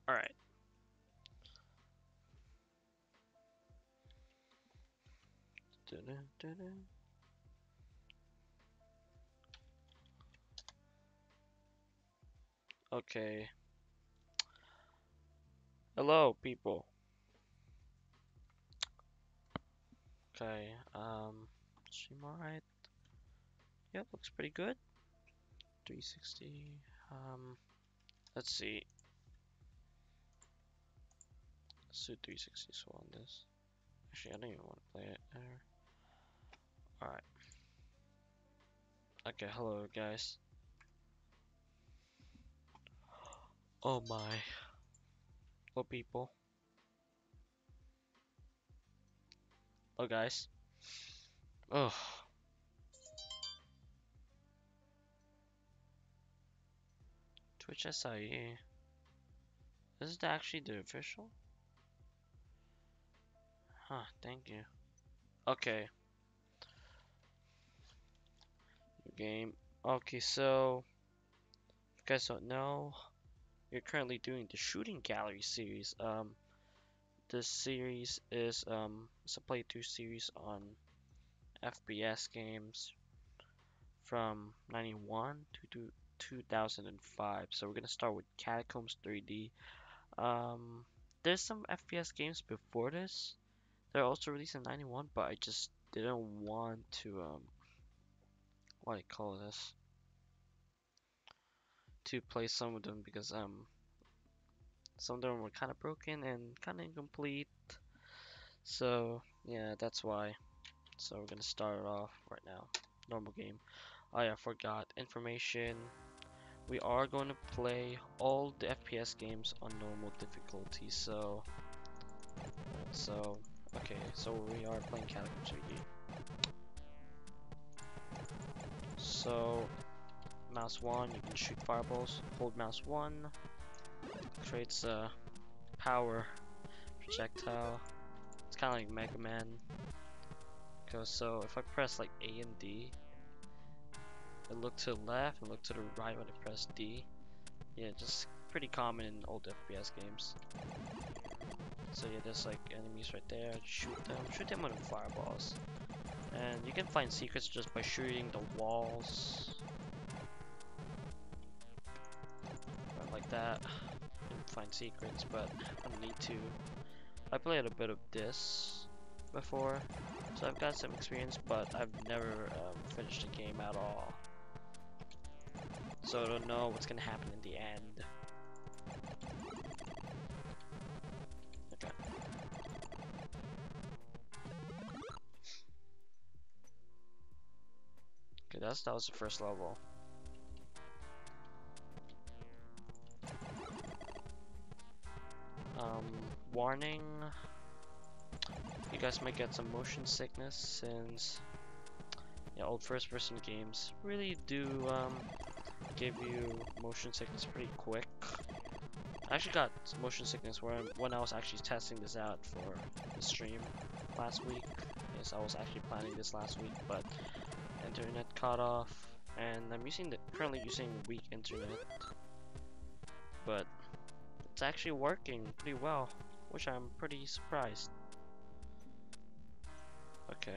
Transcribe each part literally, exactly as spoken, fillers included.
Alright. Okay. Hello, people. Okay, um, stream alright. Yep, looks pretty good. three sixty. Um, let's see. Let's do three sixty so on this. Actually, I don't even want to play it there. Alright. Okay, hello, guys. Oh my. Hello, people. Hello, guys. Oh. Twitch S I E. Is it actually the official? Huh, thank you. Okay. New game. Okay, so if you guys don't know, you're currently doing the shooting gallery series. Um this series is um it's a playthrough series on F P S games from ninety-one to two thousand five. So we're gonna start with Catacombs three D. Um there's some F P S games before this. They're also released in ninety-one, but I just didn't want to um what do you call this? To play some of them because um some of them were kind of broken and kind of incomplete. So yeah, that's why. So we're gonna start it off right now. Normal game. Oh yeah, I forgot information. We are going to play all the F P S games on normal difficulty. So, so okay, so we are playing Catacombs three D. So mouse one, you can shoot fireballs. Hold mouse one, creates a power projectile. It's kind of like Mega Man. Cause so if I press like A and D, it look to the left and look to the right when I press D. Yeah, just pretty common in old F P S games. So yeah, there's like enemies right there. Shoot them, shoot them with fireballs, and you can find secrets just by shooting the walls, right, like that. You can find secrets, but I don't need to. I played a bit of this before, so I've got some experience, but I've never um, finished a game at all. So I don't know what's gonna happen in the end. Okay. Okay, that's that was the first level. Um, warning. You guys might get some motion sickness since yeah, old first-person games really do um, give you motion sickness pretty quick. I actually got motion sickness where when I was actually testing this out for the stream last week. Yes, I was actually planning this last week, but internet cut off, and I'm using the currently using weak internet, but it's actually working pretty well, which I'm pretty surprised. Okay.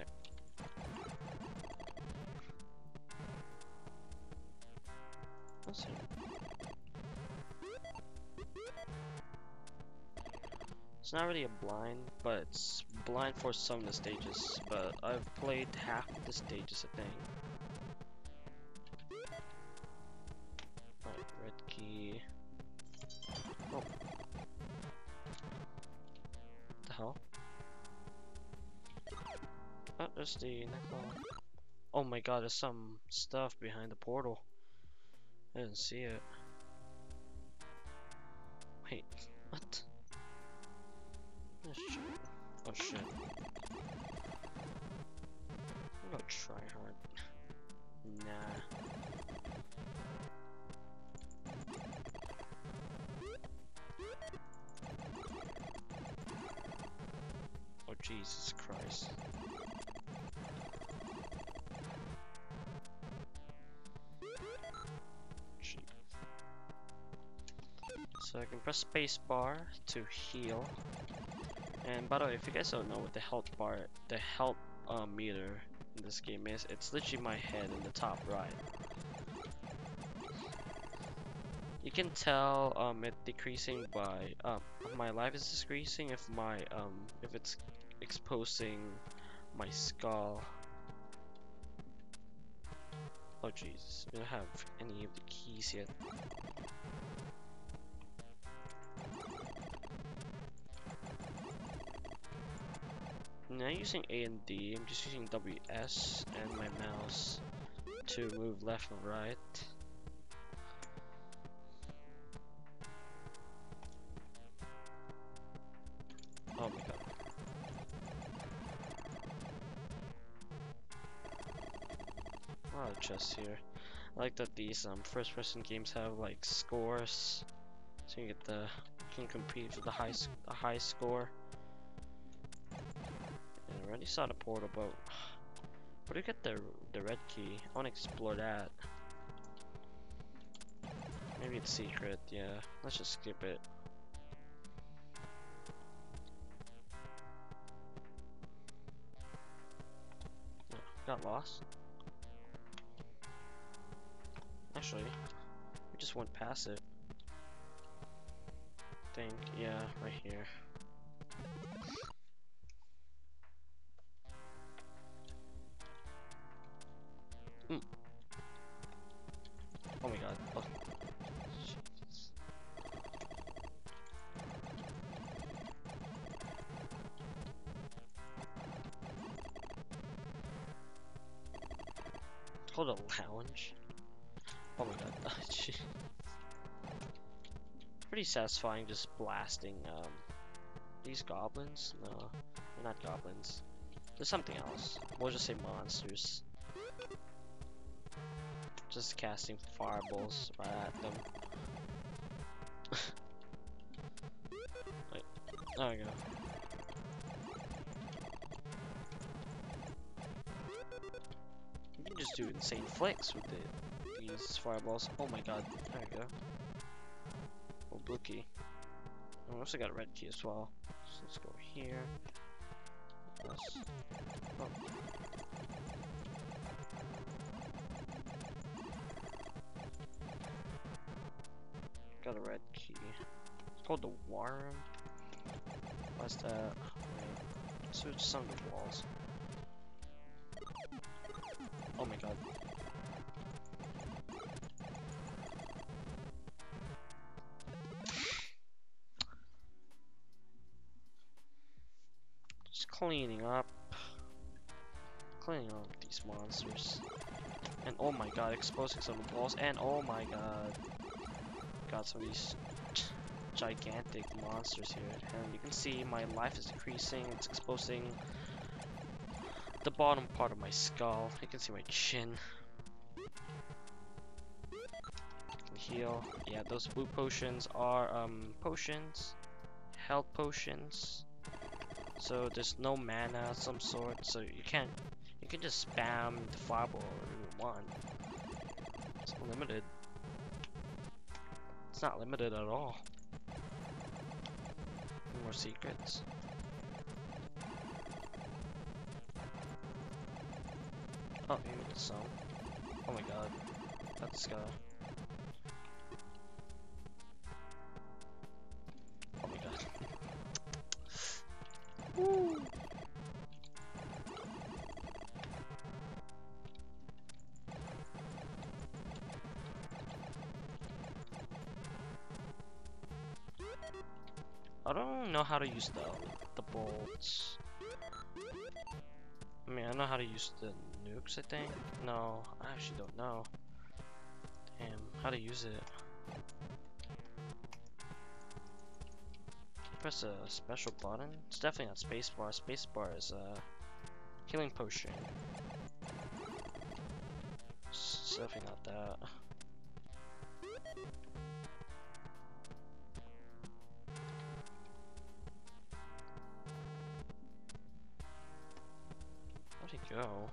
Let's see. It's not really a blind, but it's blind for some of the stages. But I've played half of the stages, I think. Right, red key. Oh. What the hell? Oh, there's the necklace. Oh my god, there's some stuff behind the portal. I didn't see it. Wait, what? Oh shit. Oh shit. I'm gonna try hard. Nah. Oh Jesus Christ. So I can press space bar to heal. And by the way, if you guys don't know what the health bar, the health uh, meter in this game is, it's literally my head in the top right. You can tell um, it decreasing by uh, my life is decreasing if my um, if it's exposing my skull. Oh Jesus, I don't have any of the keys yet. I'm not using A and D, I'm just using W S and my mouse to move left and right. Oh my god. A lot of chests here. I like that these um, first person games have like scores. So you get the you can compete for the high a high score. And I already saw the portal, but where do you get the the red key? I wanna explore that. Maybe it's secret, yeah. Let's just skip it. Oh, got lost. Actually, we just went past it. I think, yeah, right here. Mm. Oh my god. Oh. Jesus. It's called a lounge. Oh my god. Oh, jeez. Pretty satisfying just blasting um these goblins. No, they're not goblins. There's something else. We'll just say monsters. Just casting fireballs right at them. Wait, there we go. You can just do insane flicks with the, these fireballs. Oh my god, there we go. Oh, blue key. I also got a red key as well. So let's go here. Plus. Oh. Got a red key. It's called the worm. What's that? Wait. Search some of the walls. Oh my god. Just cleaning up. Cleaning up these monsters. And oh my god, exposing some of the walls. And oh my god. Got some of these gigantic monsters here. And you can see my life is decreasing. It's exposing the bottom part of my skull. You can see my chin. Heal. Yeah, those blue potions are um potions, health potions. So there's no mana of some sort. So you can't. You can just spam the fireball if you want. It's unlimited. It's not limited at all. More secrets. Oh, maybe it's some. Oh my god. That's uh. Oh my god. Woo! I don't know how to use the the bolts. I mean, I know how to use the nukes, I think. No, I actually don't know. Damn, how to use it. Press a special button. It's definitely not spacebar. Spacebar is a healing potion. It's definitely not that. Where'd he go?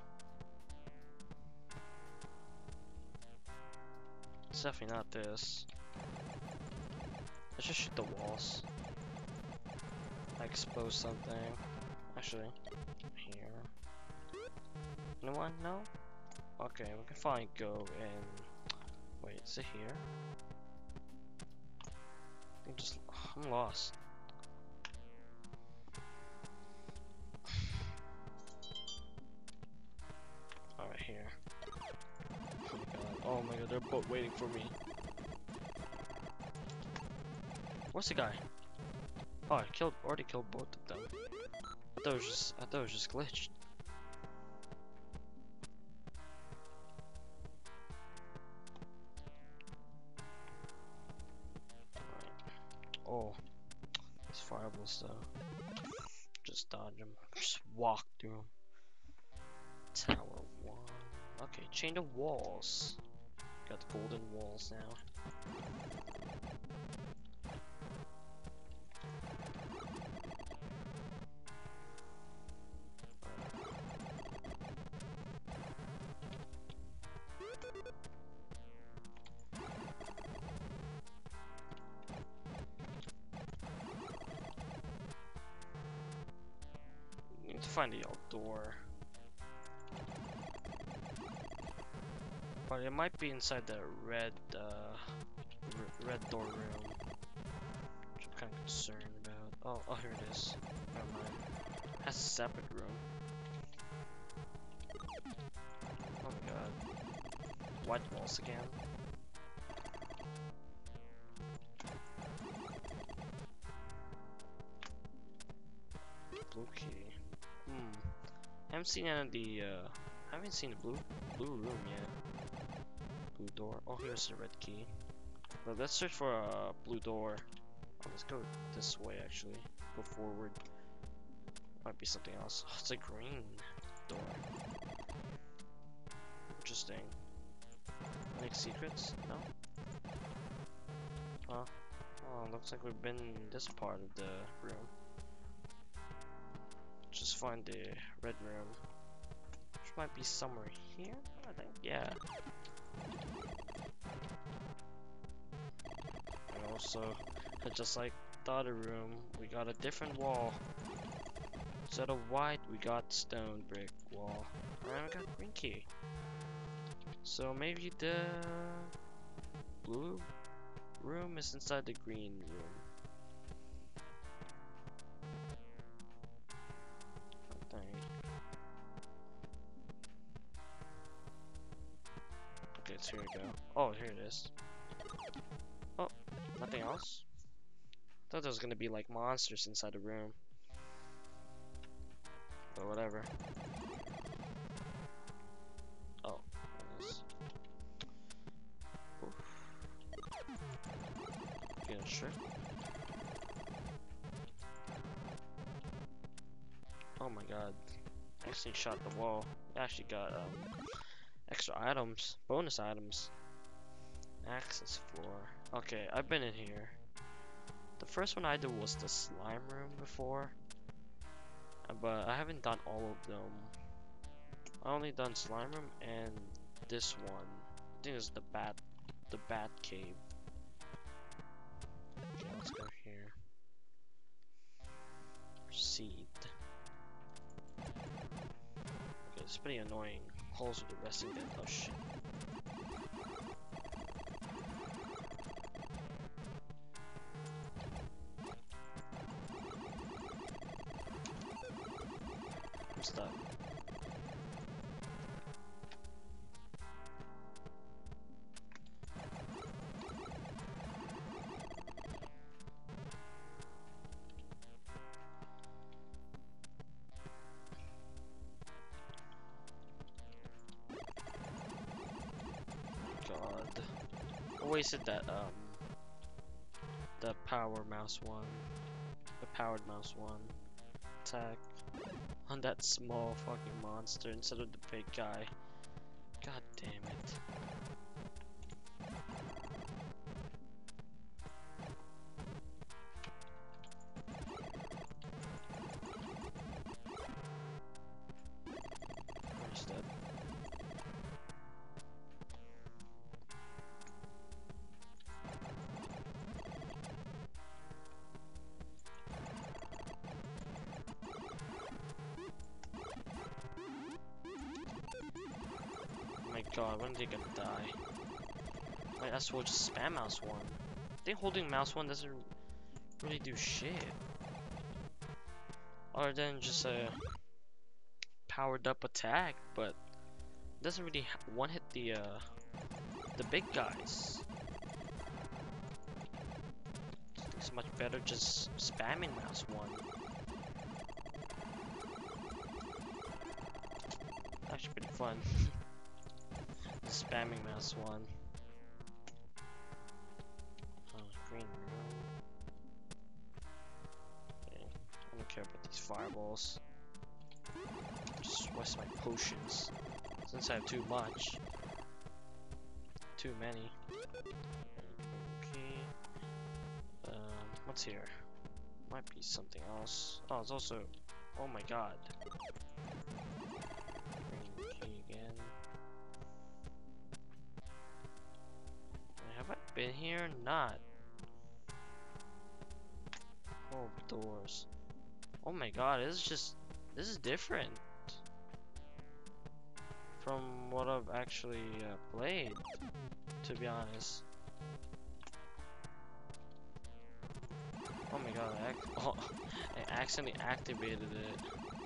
It's definitely not this. Let's just shoot the walls. I expose something. Actually, here. No one? No? Okay, we can finally go and wait, is it here? I'm just I'm lost. Alright, here. Oh my god. Oh my god, they're both waiting for me. Where's the guy? Oh, I killed already killed both of them. I thought it was just I thought it was just glitched. Oh, these fireballs though. Just dodge them. Just walk through them. Tower one. Okay, chain of walls. Got the golden walls now. Need to find the outdoor. But it might be inside the red, uh, red door room, which I'm kind of concerned about. Oh, oh, here it is. Never mind. It has a separate room. Oh my god. White walls again. Blue key. Hmm. I haven't seen any of the, uh, I haven't seen the blue, blue room yet. Blue door. Oh, here's the red key. But let's search for a blue door. Oh, let's go this way actually. Go forward. Might be something else. Oh, it's a green door. Interesting. Any secrets? No? Huh? Oh, looks like we've been in this part of the room. Just find the red room. Which might be somewhere here, I think. Yeah. And also, just like the other room, we got a different wall. Instead of white, we got stone brick wall. And we got green key. So maybe the blue room is inside the green room. I think. Okay, so here we go. Oh, here it is. Oh, nothing else? I thought there was gonna be like monsters inside the room. But whatever. Oh, there it is. Oof. Getting stripped. Oh my god. I actually shot the wall. I actually got um extra items, bonus items. Access floor. Okay, I've been in here. The first one I did was the slime room before, but I haven't done all of them. I only done slime room and this one. I think it's the bat, the bat cave. Okay, let's go here. Proceed. Okay, it's pretty annoying. Holes with the resting dead. Oh shit. I'm stuck. God. I wasted that, um, the power mouse one. The powered mouse one. Attack on that small fucking monster instead of the big guy. God damn it. Where's that? god, when are they gonna die? Might as well just spam mouse one. I think holding mouse one doesn't really do shit. Other than just a powered up attack, but doesn't really one hit the uh, the big guys. It's much better just spamming mouse one. Actually pretty fun. Just spamming mouse one. Oh, green room. Okay. I don't care about these fireballs. Just waste my potions. Since I have too much. Too many. Okay. Um, what's here? Might be something else. Oh, it's also. Oh my god. Green key again. Have I been here? Not. Oh, doors. Oh my god, this is just. This is different from what I've actually uh, played, to be honest. Oh my god, I, ac oh, I accidentally activated it.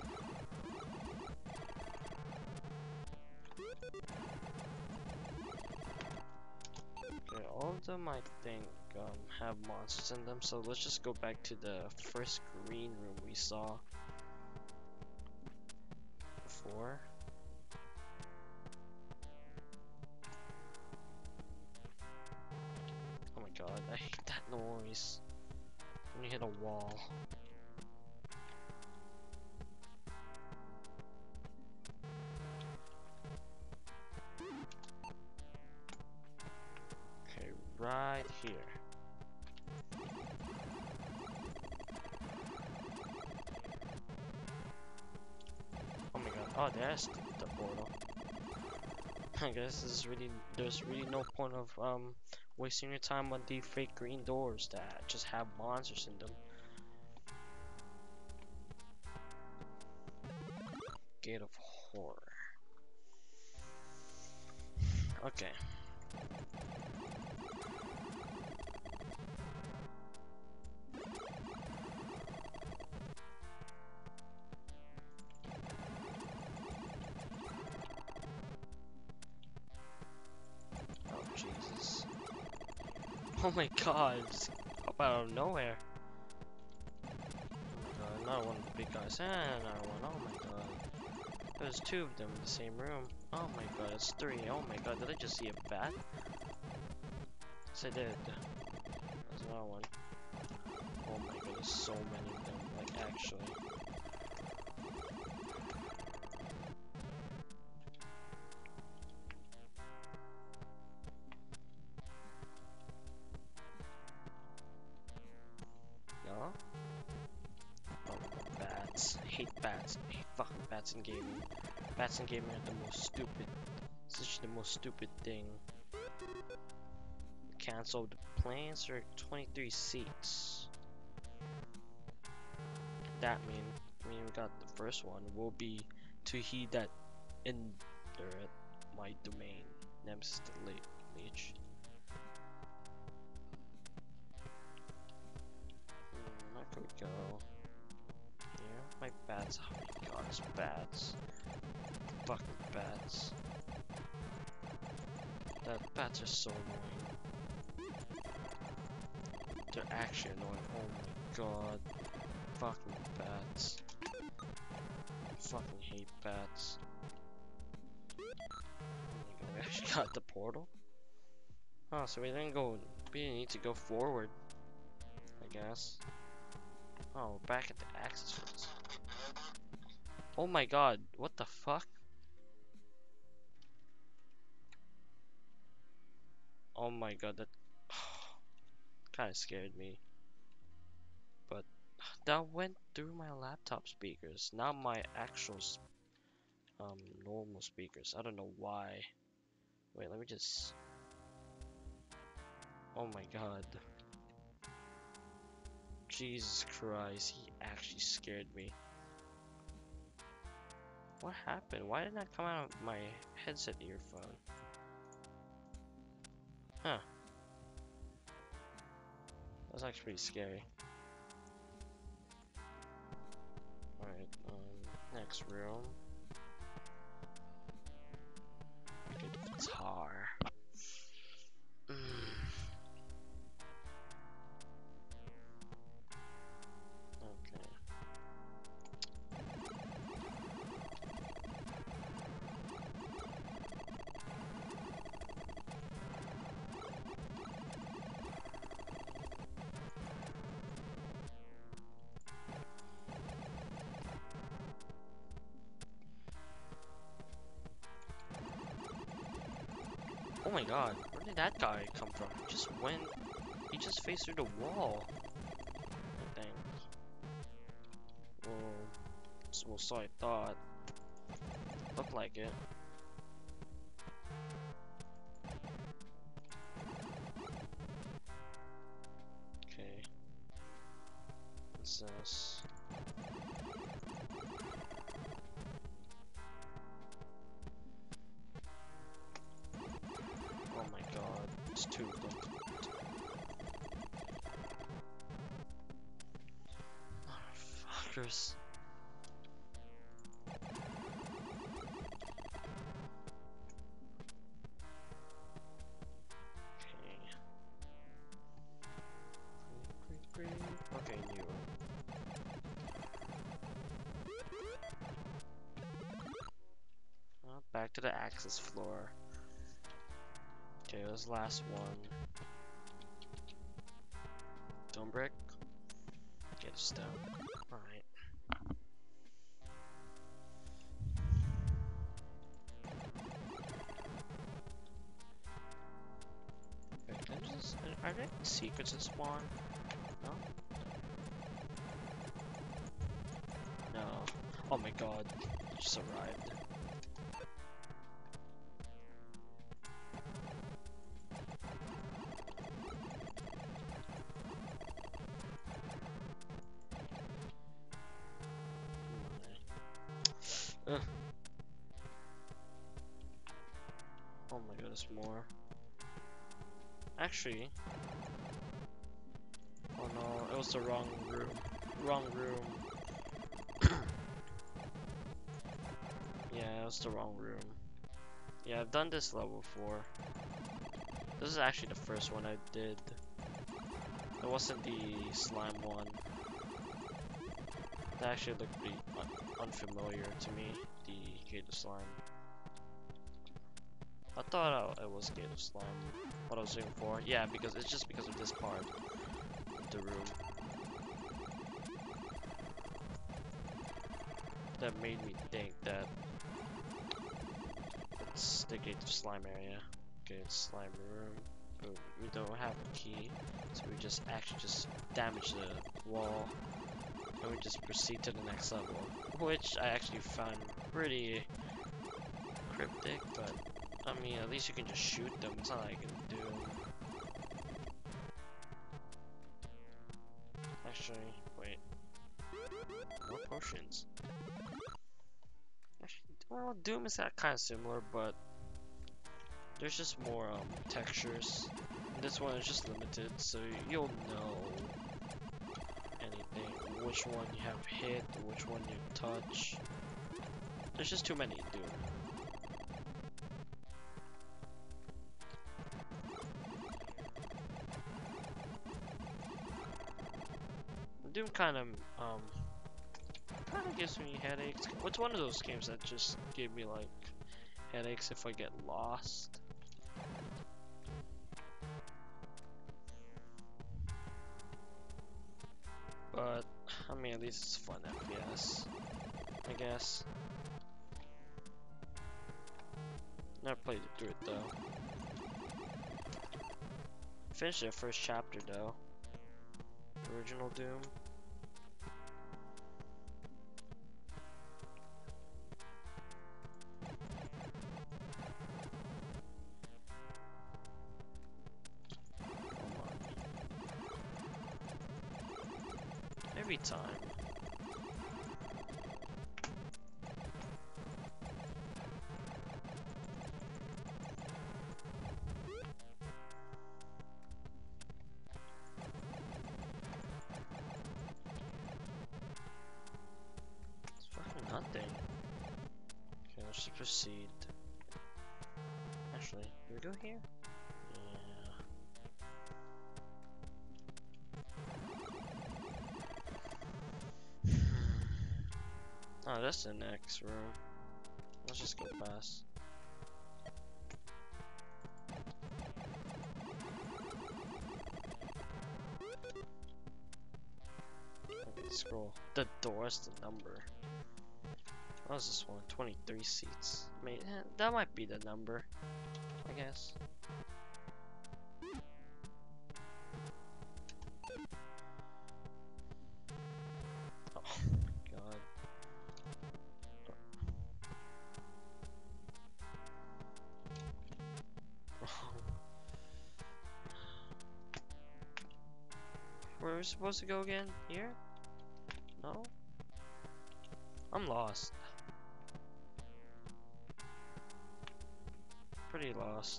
Okay, all of them I think um, have monsters in them, so let's just go back to the first green room we saw before. Oh my god, I hate that noise when you hit a wall. Okay, right here. Oh my god, oh there's the, the portal. I guess this is really, there's really no point of um wasting your time on the fake green doors that just have monsters in them. Gate of Horror. Okay. Oh Jesus. Oh my god, just pop out of nowhere. Oh my god, another one of the big guys. And another one. Oh my god. There's two of them in the same room. Oh my god, it's three. Oh my god, did I just see a bat? Yes, I did. There's another one. Oh my god, there's so many of them. Like, actually. No? Oh, bats. I hate bats. I hate fucking bats in gaming. Bats in gaming are the most stupid. It's literally the most stupid thing. Cancel the plans for twenty-three seats. That mean, I mean we got the first one will be to he that entereth my domain. Nemesis the le leech. Hmm, where could we go? Here, my bats. Oh my god, it's bats. Fucking bats. That bats are so annoying. They're actually annoying. Oh my god. Fucking bats. Fucking hate bats. Oh my god, we actually got the portal? Oh, so we didn't go. We didn't need to go forward, I guess. Oh, we're back at the access points. Oh my god, what the fuck? Oh my god, that kind of scared me. But that went through my laptop speakers, not my actual um normal speakers. I don't know why. Wait, let me just. Oh my god. Jesus Christ, he actually scared me. What happened? Why didn't that come out of my headset earphone? Huh. That was actually pretty scary. Alright, um, next room. Get the guitar. Mm. Okay. Oh my god, where did that guy come from? He just went, he just faced through the wall. I think. Well, so, well, so I thought. Looked like it. Okay. What's this? Oh my god, it's two of them. Motherfuckers. Okay. Okay, new. Well, back to the access floor. Okay, this is the last one. Stone brick. Get a stone. Alright. Wait, can I just, are there any secrets that spawn? No? No. Oh my god. I just arrived. Ugh. Oh my god, there's more. Actually, oh no, it was the wrong room. Wrong room. Yeah, it was the wrong room. Yeah, I've done this level before. This is actually the first one I did. It wasn't the slime one. That actually looked pretty un unfamiliar to me, the Gator Slime. I thought I, it was Gator Slime, what I was doing before. Yeah, because it's just because of this part of the room that made me think that it's the Gator Slime area. Okay, it's slime room. But we don't have a key, so we just actually just damage the wall. And we just proceed to the next level, which I actually found pretty cryptic, but I mean, at least you can just shoot them. It's not like I can do. Actually, wait. More potions. Actually, well, Doom is that kind of similar, but there's just more um, textures. And this one is just limited, so you'll know which one you have hit, which one you touch. There's just too many to do. Doom kind of um kind of gives me headaches. What's one of those games that just give me like headaches if I get lost? But I mean, at least it's fun F P S, I guess. Never played it through it though. Finished the first chapter though. Original Doom. Every time. let's just proceed. Actually, can we go here? Yeah. Oh, that's the next room. Let's just go past. Okay, scroll. The door's the number. What was this one? twenty-three seats. I mean, eh, that might be the number, I guess. Oh my god. Where are we supposed to go again? Here? No? I'm lost. Pretty lost.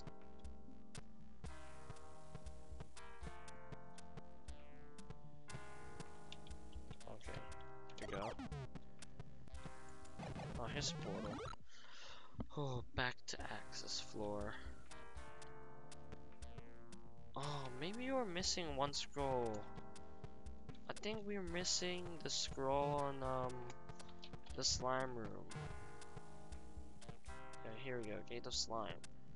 Okay, here we go. Oh, here's a portal. Oh, back to access floor. Oh, maybe you were missing one scroll. I think we were missing the scroll on um the slime room. Yeah, here we go, Gate of Slime.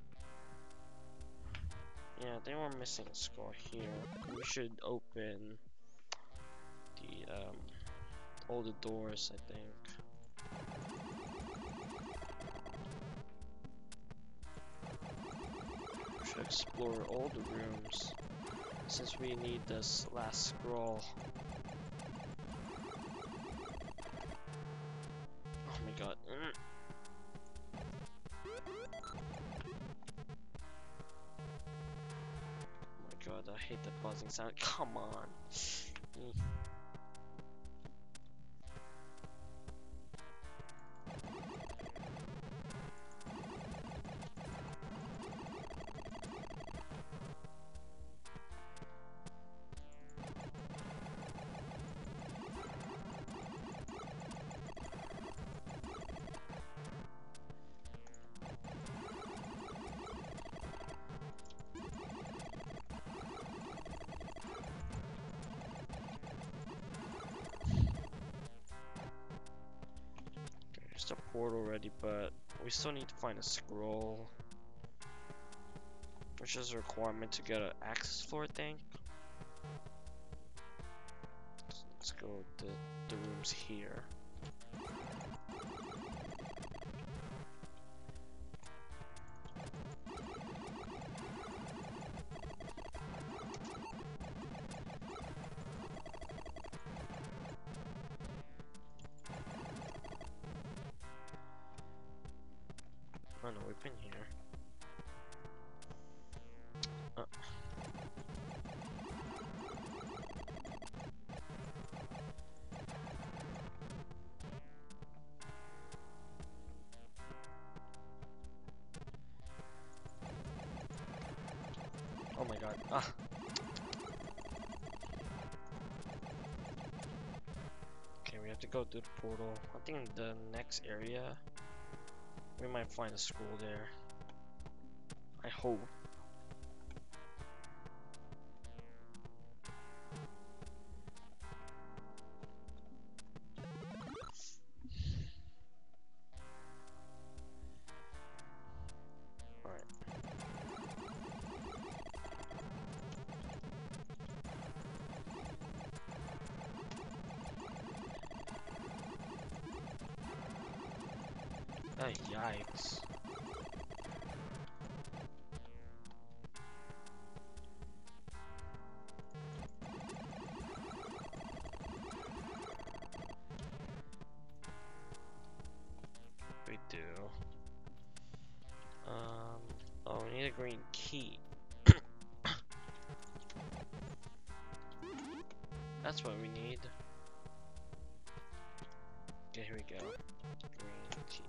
Yeah, I think we're missing a scroll here. We should open the um all the doors, I think. We should explore all the rooms since we need this last scroll. Oh my god. Mm. Oh my god, I hate the buzzing sound. Come on. Mm. There's the portal ready, but we still need to find a scroll, which is a requirement to get an access floor thing. So let's go to the rooms here. Oh no, we've been here. Uh. Oh my god. Ah. Okay, we have to go through the portal. I think in the next area we might find a scroll there. I hope. Alright. Oh, yikes. We do. Um, oh, we need a green key. That's what we need. Okay, here we go. Green key.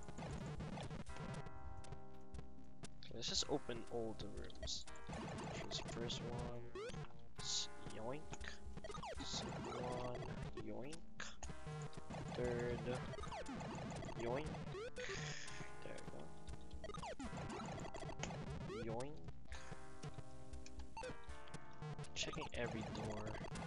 Okay, let's just open all the rooms. Choose the first one. S yoink. Second one. Yoink. Third. Yoink. There we checking every door.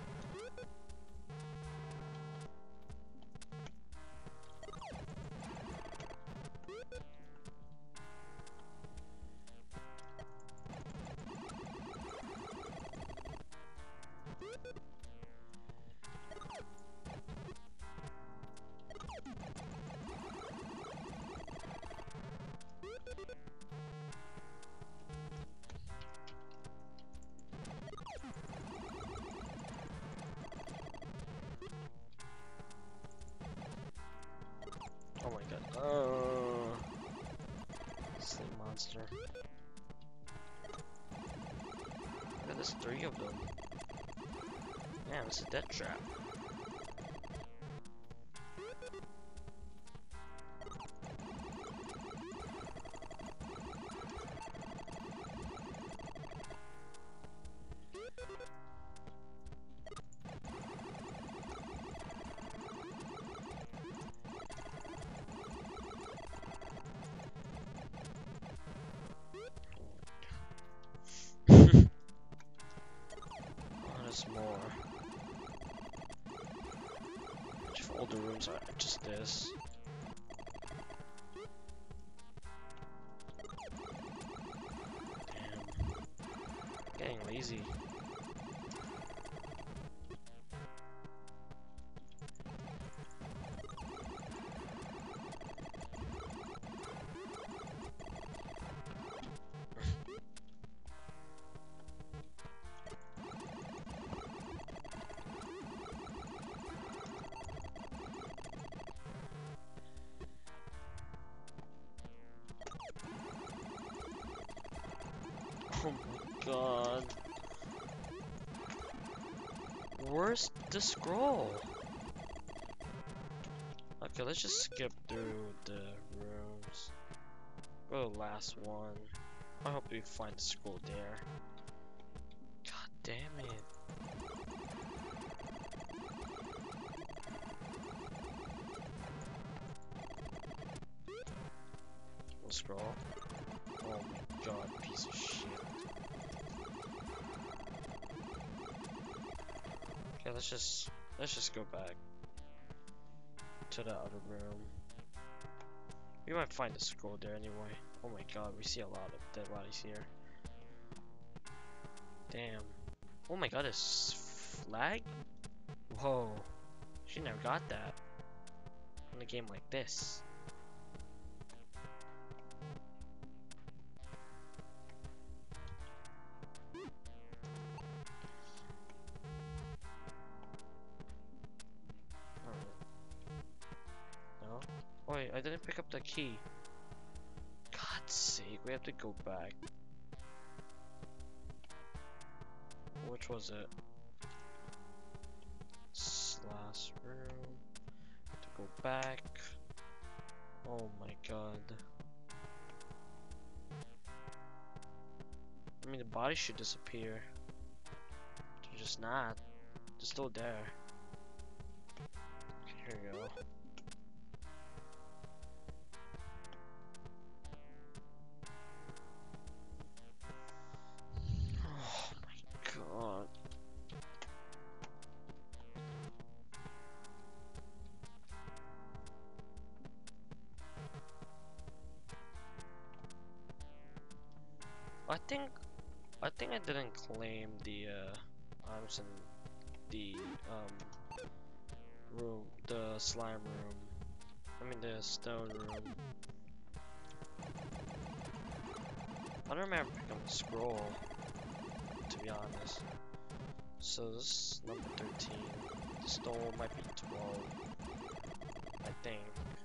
Oh my god. Oh, sleep monster. Look at there's three of them. Man, it's a death trap. More. Which of all the rooms are just this? Damn. Getting lazy. Oh my god. Where's the scroll? Okay, let's just skip through the rooms. Go to the last one. I hope we find the scroll there. God damn it. No scroll. Oh my god, piece of shit. Okay, let's just let's just go back to the other room. We might find a scroll there anyway. Oh my god, we see a lot of dead bodies here. Damn. Oh my god, a flag? Whoa. She never got that in a game like this. Oh wait, I didn't pick up the key. God's sake, we have to go back. Which was it? Last room. Have to go back. Oh my god. I mean, the body should disappear. They're just not. They're still there. Here we go. Oh my god. I think I think I didn't claim the uh items in the um room, the slime room. I mean the stone room. I don't remember picking up the scroll, to be honest. So this is number thirteen. The stone might be twelve, I think.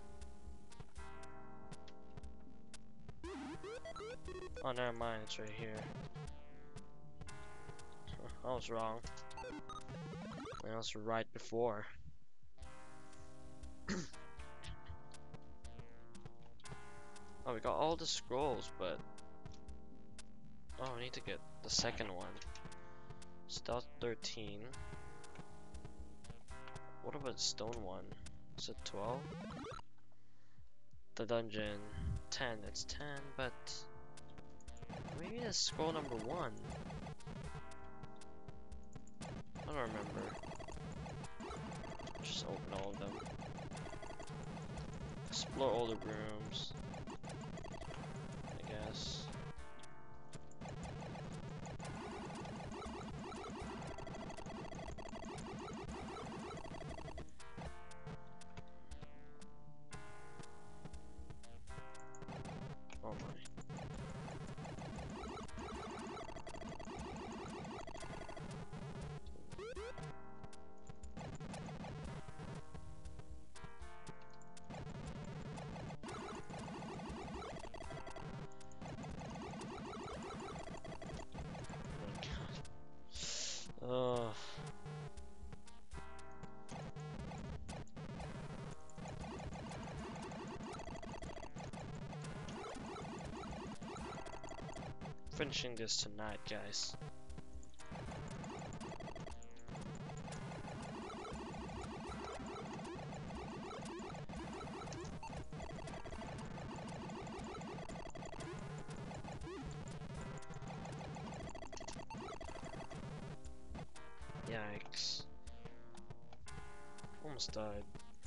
Oh, never mind, it's right here. I was wrong. I was right before. Oh, we got all the scrolls, but oh, we need to get the second one. Stealth thirteen. What about the stone one? Is it twelve? The dungeon ten. It's ten, but maybe it's scroll number one. I don't remember. Just open all of them. Explore all the rooms, I guess. Oh my. Oh. Finishing this tonight, guys. Yikes. Almost died.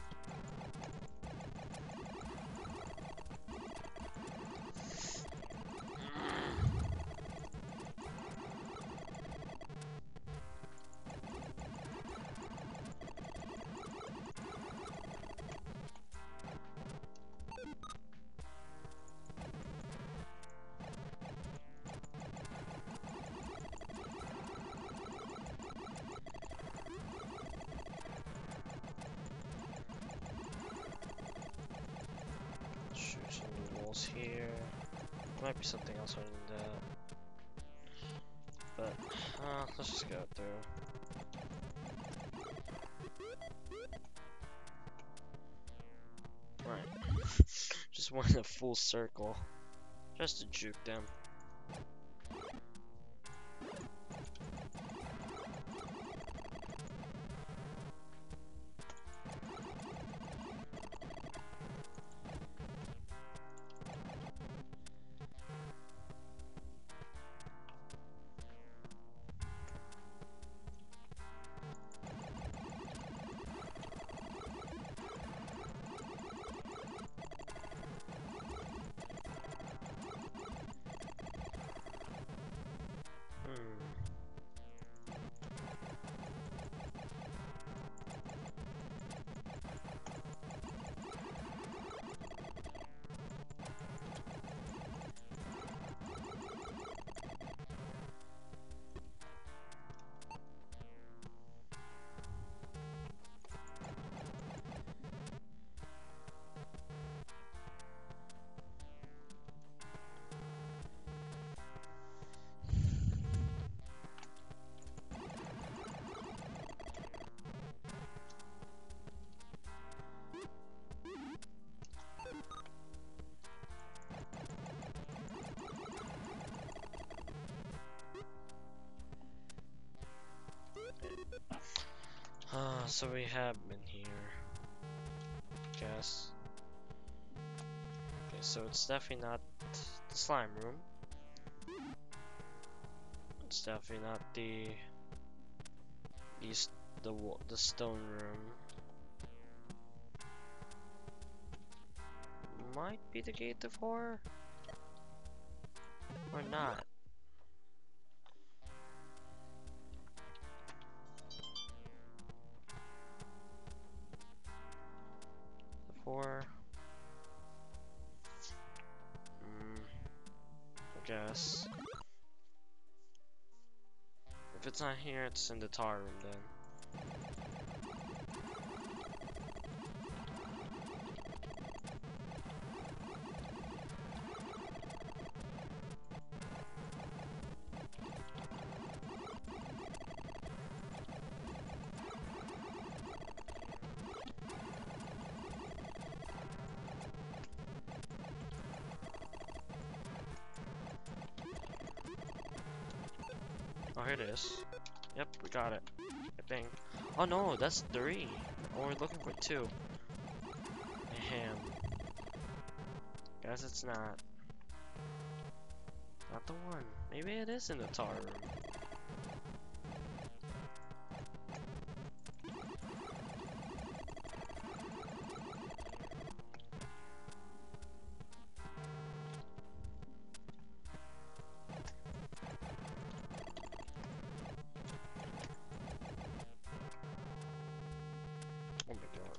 Here. There might be something else other than that. But, uh, let's just go through. Right. Just went a full circle. Just to juke them. Uh, so we have been here, I guess. Okay, so it's definitely not the slime room. It's definitely not the these the the stone room. Might be the gate of horror, or not. Four. Mm, I guess. If it's not here, it's in the tar room then. Oh, here it is. Yep, we got it. I think. Oh no, that's three. Oh, we're looking for two. Ahem. Guess it's not. Not the one. Maybe it is in the tar room.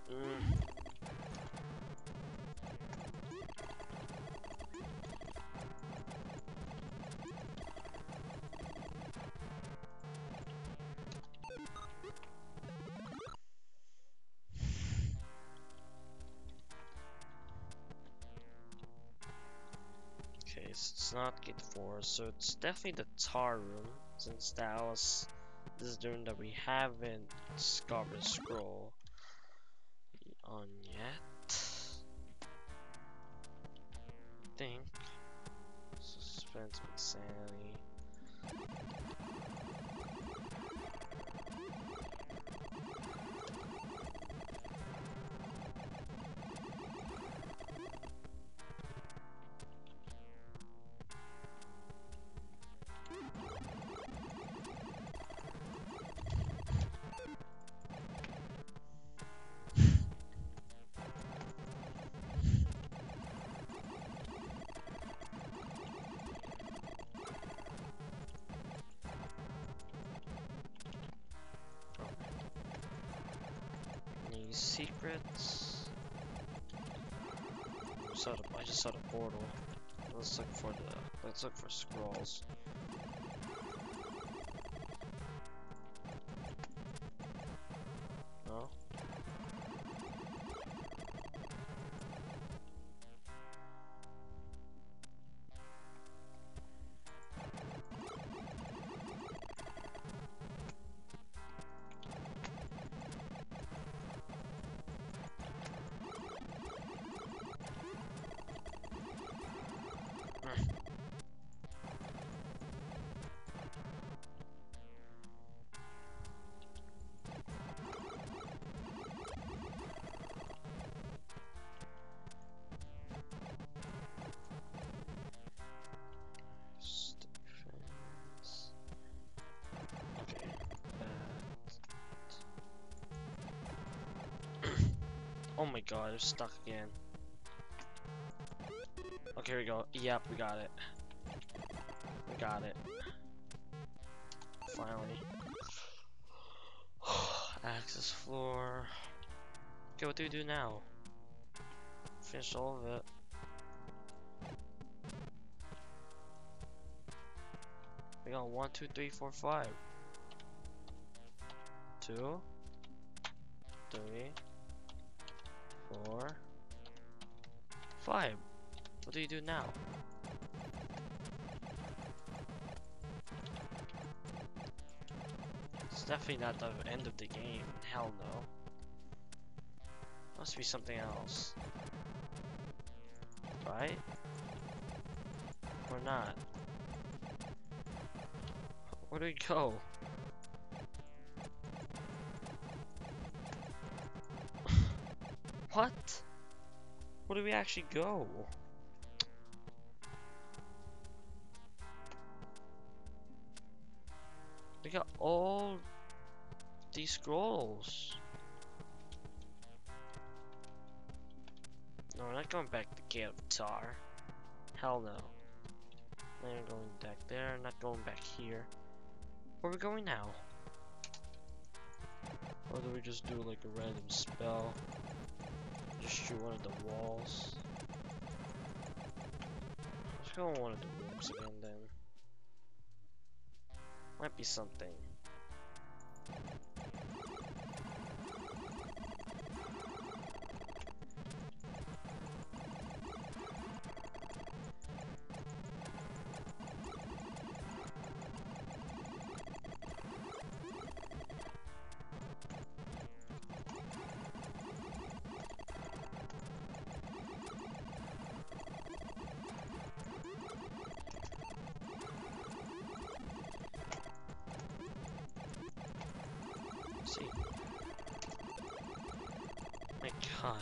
Mm. Okay, so it's not gate four, so it's definitely the tar room, since that was this is the room that we haven't discovered a scroll on yet. I think. Suspense of insanity. Any secrets? I, saw the, I just saw the portal. Let's look for the. Let's look for scrolls. No. Oh my god, it's stuck again. Okay, here we go. Yep, we got it. We got it. Finally. Access floor. Okay, what do we do now? Finish all of it. We got one, two, three, four, five. Two, three, four, five. What do you do now? It's definitely not the end of the game. Hell no. Must be something else. Right? Or not? Where do we go? What? Where do we actually go? We got all these scrolls. No, we're not going back to Gate of Tar. Hell no. Not going back there, not going back here. Where are we going now? Or do we just do like a random spell? Just shoot one of the walls? Let's go in one of the rooms again then. Might be something. See. My god.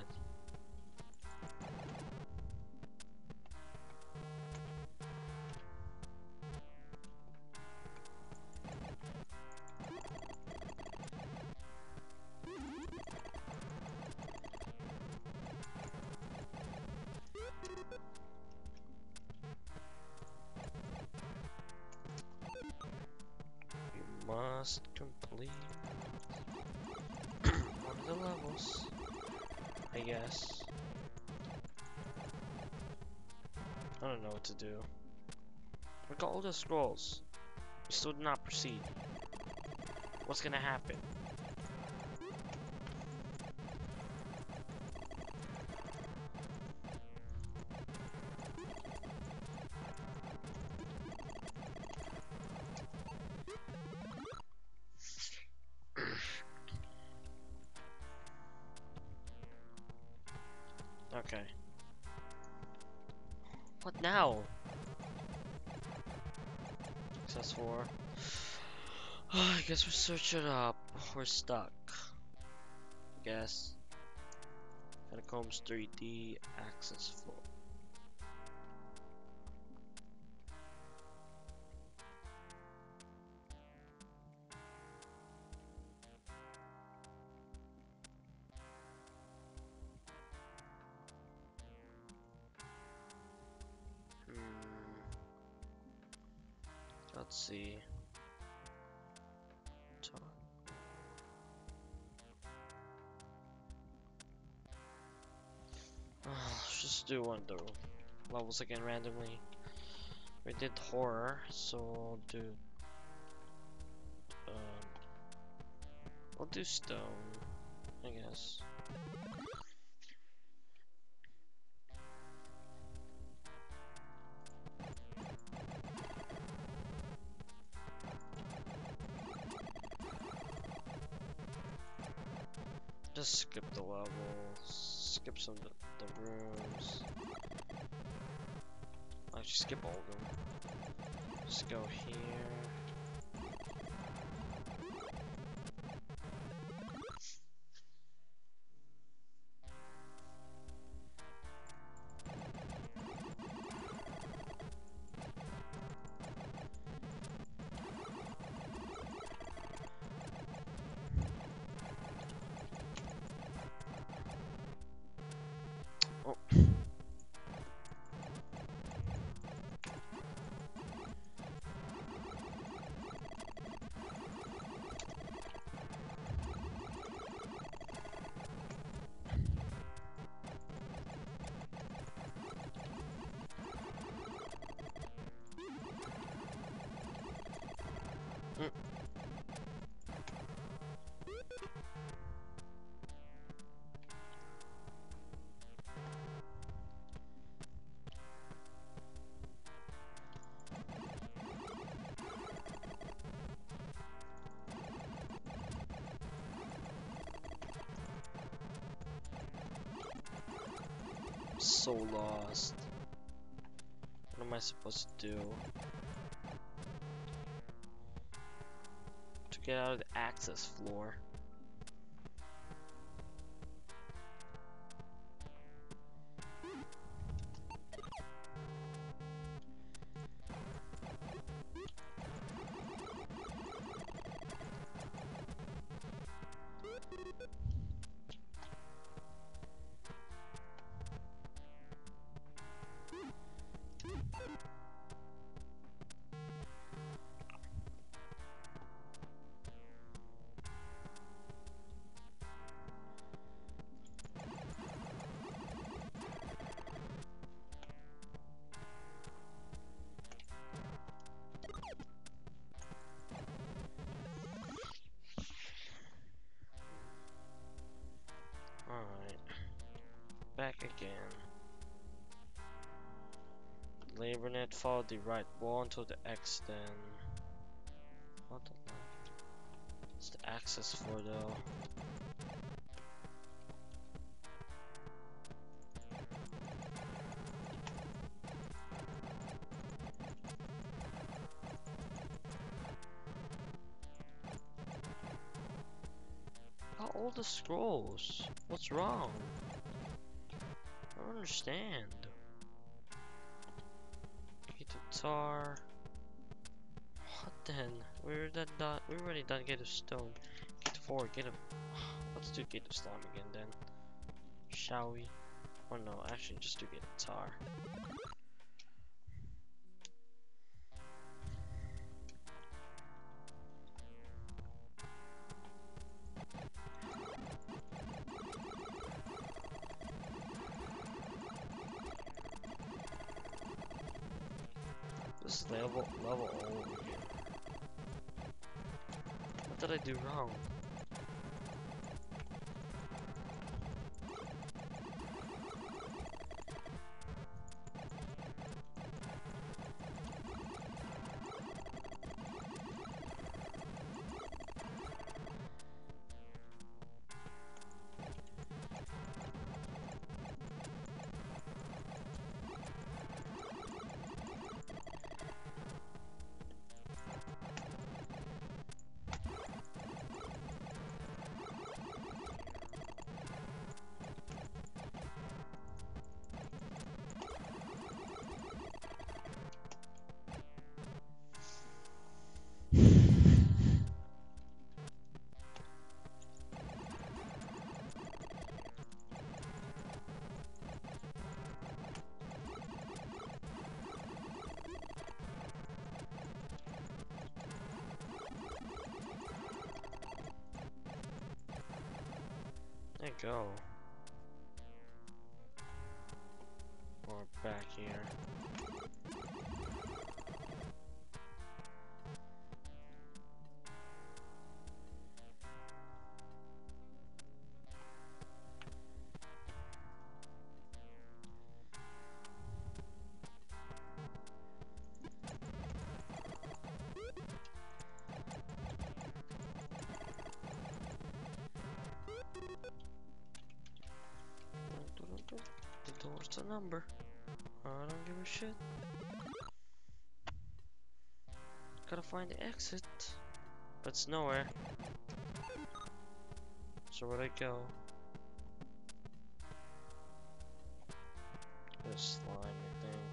You must complete one of the levels. I guess. I don't know what to do. We got all the scrolls. We still did not proceed. What's gonna happen? Okay. What now? Access four. I guess we search it up. We're stuck. I guess. Catacombs three D access four. Hmm. Let's see. Let's just do one of the levels again randomly. We did horror, so we'll do. Um, we'll do stone, I guess. Just skip the levels, skip some of the, the rooms. Actually, skip all of them. Just go here. Oh. Mm. So lost. What am I supposed to do to get out of the access floor? Alright. Back again. Labor net, follow the right wall until the X, then. What the left? It's the access floor though. Got all the scrolls. What's wrong? I don't understand. Gate of tar. What then? We're done. done we're already done. Gate of stone. Gate of four. Gate of. Let's do gate of slime again then. Shall we? Or no, actually, just do gate of tar. This is level level all over again. What did I do wrong? There you go. Or back here. The door's the number. I don't give a shit. Gotta find the exit. But it's nowhere. So where'd I go? This slime, I think.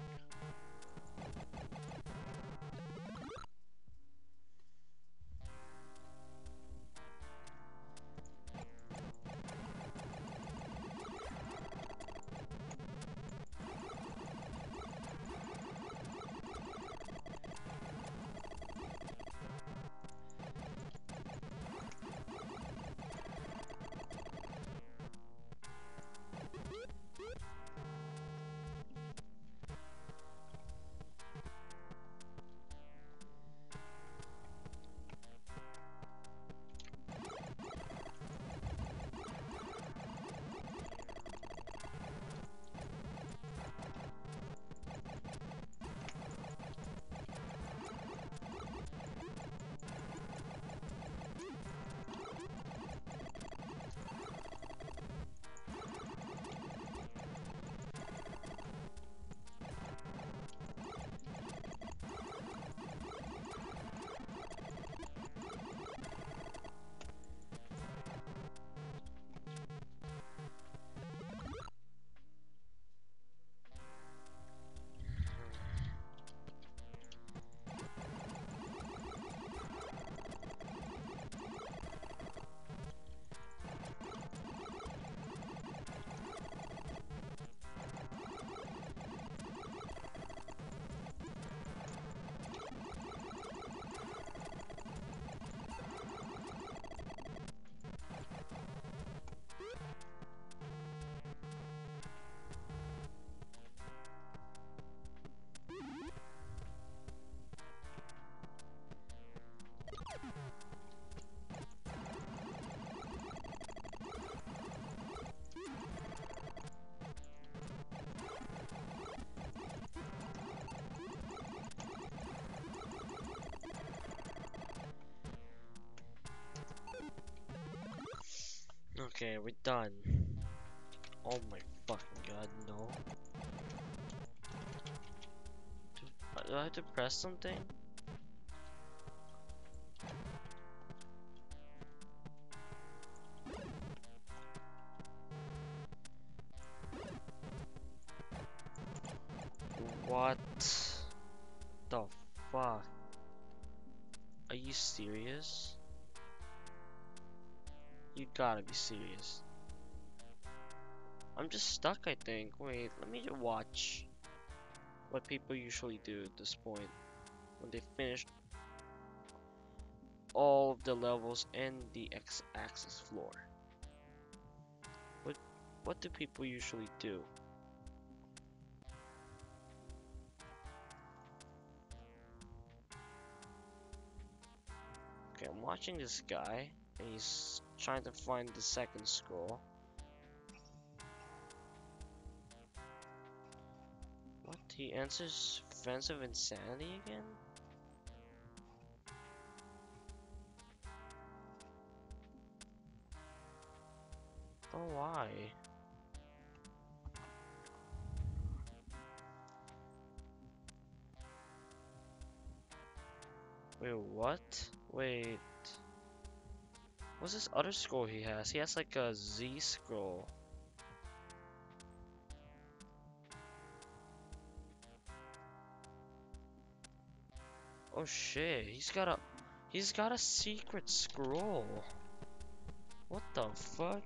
Okay, we're done. Oh my fucking god, no. Do, do I have to press something? What the fuck? Are you serious? You gotta be serious. I'm just stuck, I think. Wait, let me just watch what people usually do at this point when they finish all of the levels and the X-axis floor. What what do people usually do? watching this guy, and he's trying to find the second scroll. What? He answers Friends of Insanity again? Oh, why? Wait, what? Wait. What's this other scroll he has? He has like a Z scroll. Oh shit, he's got a he's got a secret scroll. What the fuck?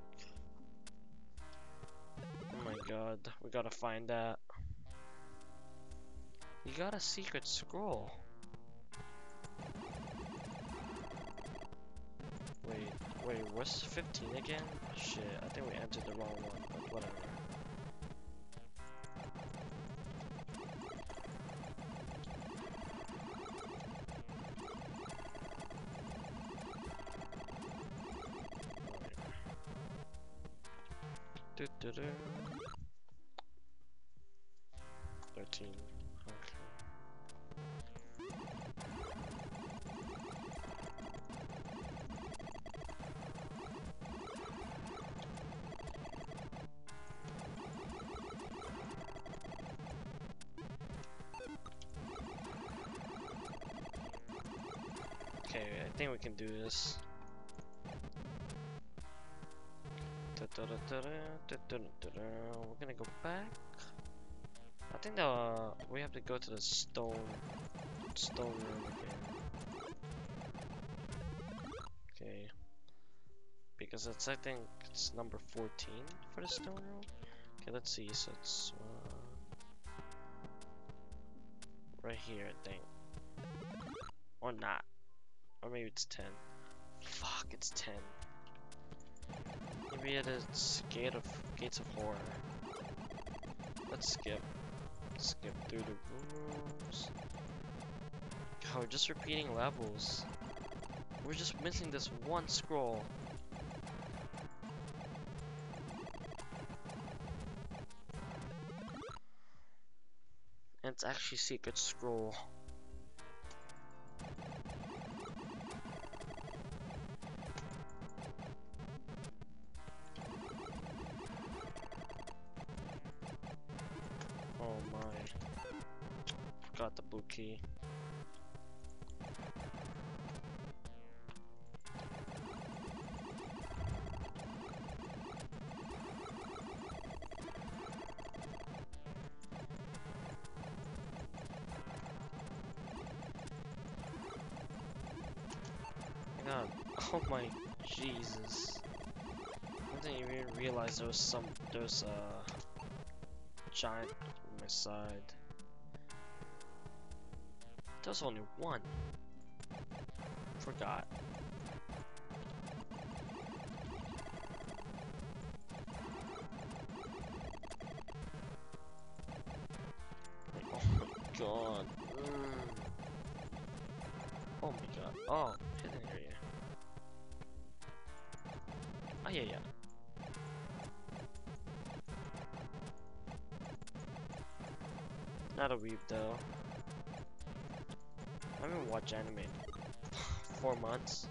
Oh my god, we gotta find that. He got a secret scroll. Wait, wait, what's fifteen again? Shit, I think we entered the wrong one, but whatever. Do, do, do. thirteen. Okay, I think we can do this. We're gonna go back. I think uh we have to go to the stone stone room again. Okay, because it's I think it's number fourteen for the stone room. Okay, let's see. So it's uh, right here, I think, or not, or maybe it's ten. Fuck, it's ten. Maybe it is gate of gates of horror. Let's skip. Skip through the rooms. God, we're just repeating levels. We're just missing this one scroll. And it's actually secret scroll. Oh my. Forgot the blue key. God. Oh my Jesus. I didn't even realize there was some there's a giant on my side. There's only one. Forgot. Oh my god. Mm. Oh my god. Oh, hidden area. Ah, yeah, yeah. Not a weeb though. I haven't watched anime in four months.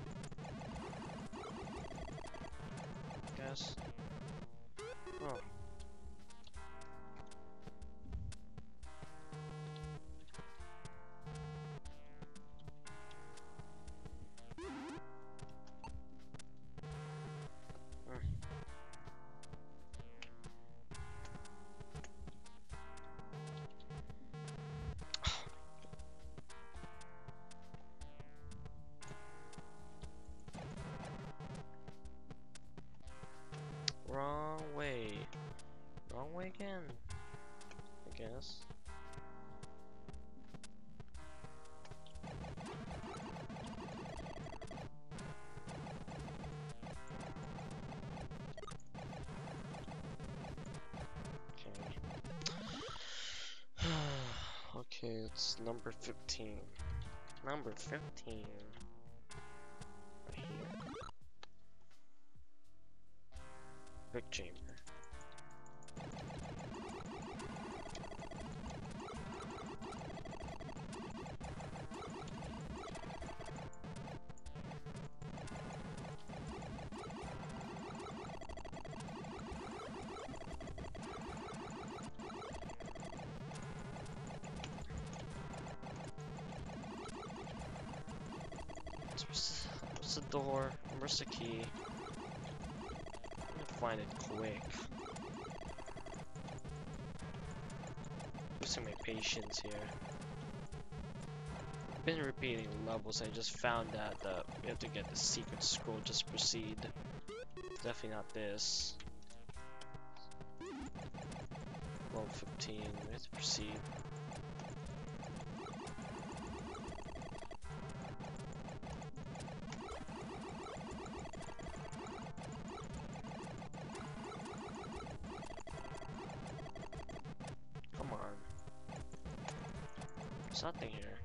Guess. Oh. Wrong way. Wrong way again. I guess. Okay. Okay, it's number fifteen. Number fifteen. Quick chamber. Where's the door? Where's the key? I'm gonna find it quick. Losing my patience here. I've been repeating levels. I just found that uh, we have to get the secret scroll. Just proceed. Definitely not this. Level fifteen. We have to proceed. There's nothing here.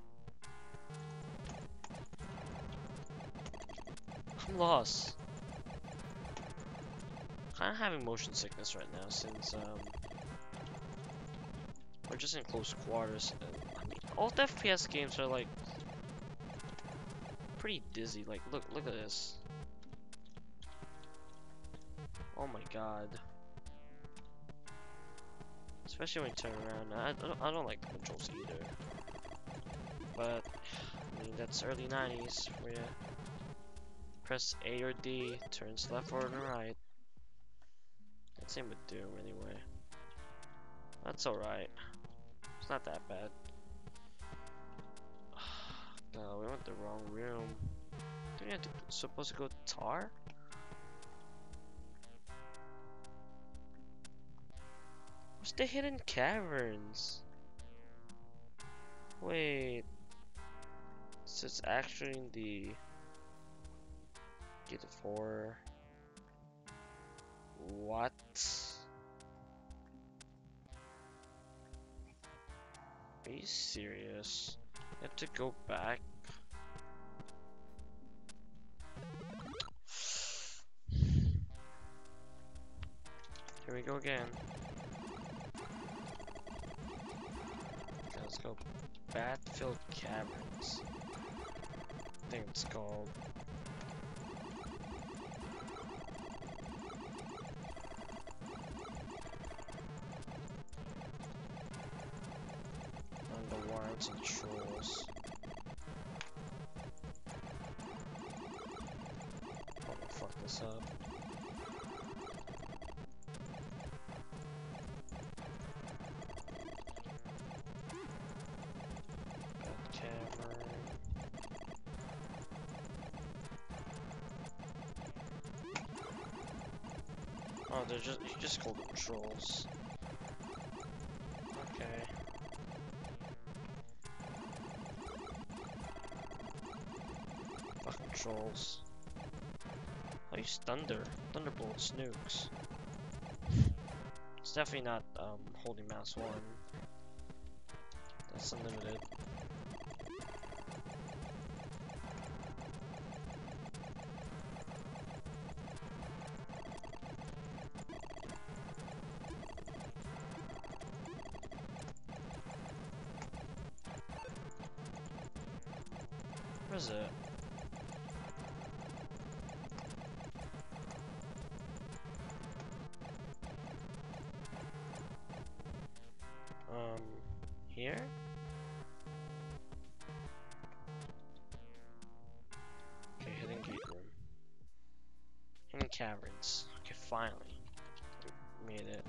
I'm lost. Kind of having motion sickness right now since um, we're just in close quarters. I mean, all the F P S games are like pretty dizzy. Like, look, look at this. Oh my god. Especially when you turn around. I, I, don't, I don't like the controls either. But, I mean, that's early nineties for you. Press A or D, turns left or to right. That same with Doom anyway. That's alright. It's not that bad. No, we went the wrong room. Don't you have to, supposed to go to Tar? Where's the hidden caverns? Wait. So it's actually in the Gate of Horror. What? Are you serious? You have to go back? Here we go again. Okay, let's go. Batfield Caverns. I think it's called. Underworlds and Trolls. I'm gonna fuck this up. Oh, they're just, you just call them trolls. Okay. Fucking trolls. I use thunder. Thunderbolt snooks. It's definitely not um, holding mouse one. That's unlimited. Where is it? Um, here? Okay, hidden gate room. Hidden caverns. Okay, finally. We made it.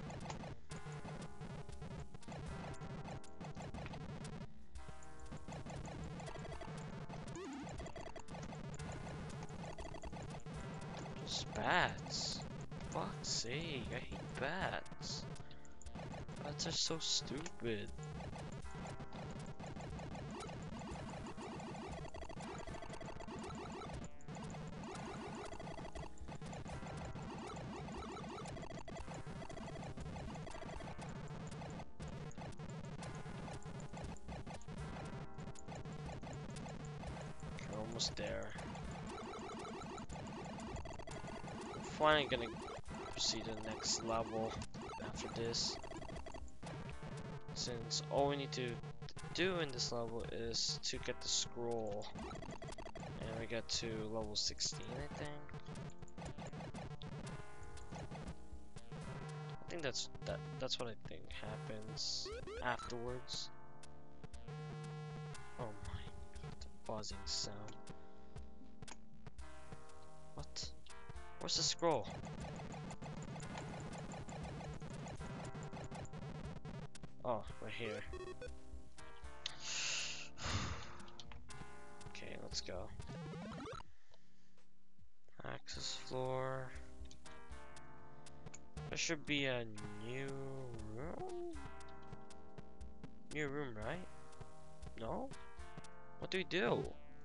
Just bats. Fuck's sake, I hate bats. Bats are so stupid. We're almost there. I'm finally gonna proceed to the next level after this. Since all we need to do in this level is to get the scroll. And we get to level sixteen, I think. I think that's that that's what I think happens afterwards. Oh my god, the buzzing sound. What? Where's the scroll? Oh, right here. Okay, let's go. Access floor. There should be a new room? New room, right? No? What do we do?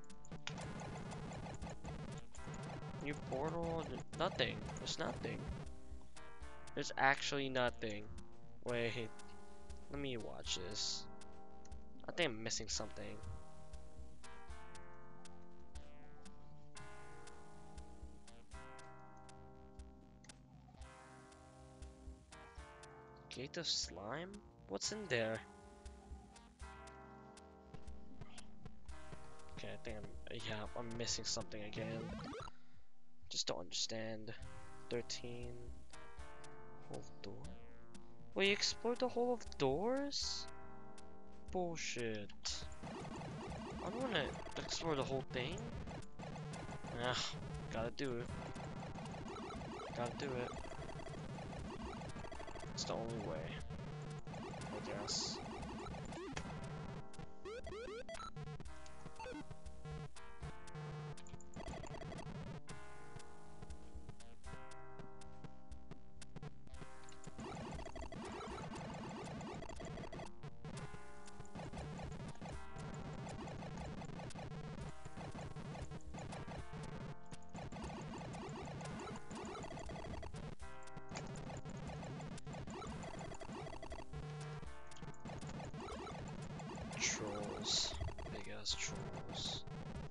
New portal? Nothing. There's nothing. There's actually nothing. Wait. Let me watch this. I think I'm missing something. Gate of slime? What's in there? Okay, I think I'm, yeah, I'm missing something again. Just don't understand. thirteen. Whole door? Wait, you explored the whole of doors? Bullshit. I don't wanna explore the whole thing. Ugh, gotta do it. Gotta do it. It's the only way, I guess. Trolls. Big ass trolls.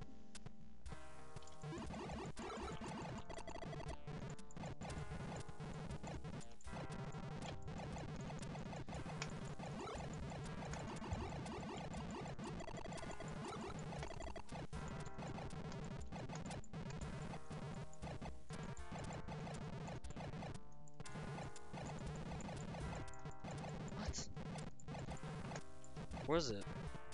What? Where is it?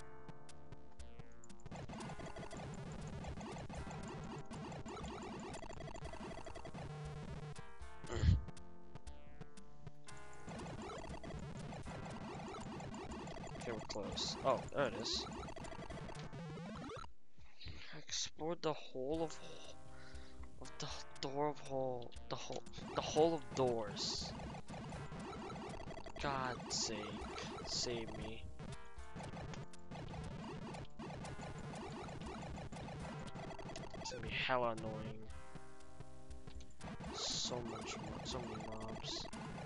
Okay, we're close. Oh, there it is. I explored the whole of of the door of hole, the whole, the whole of doors. God's sake, save me. It's gonna be hella annoying. So much, mo so many mobs.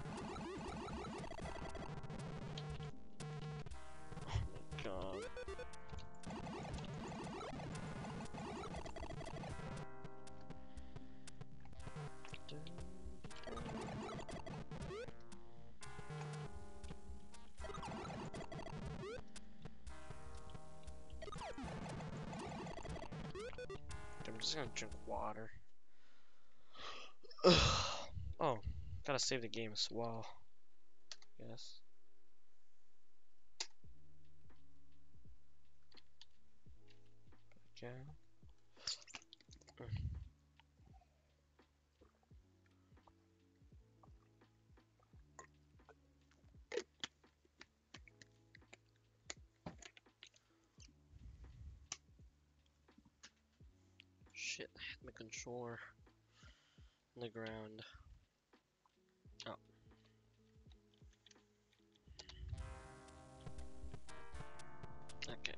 Oh my god. I'm just gonna drink water. Oh, gotta save the game as well. Yes. Okay. Shit, I hit my controller on the ground. Oh. Okay.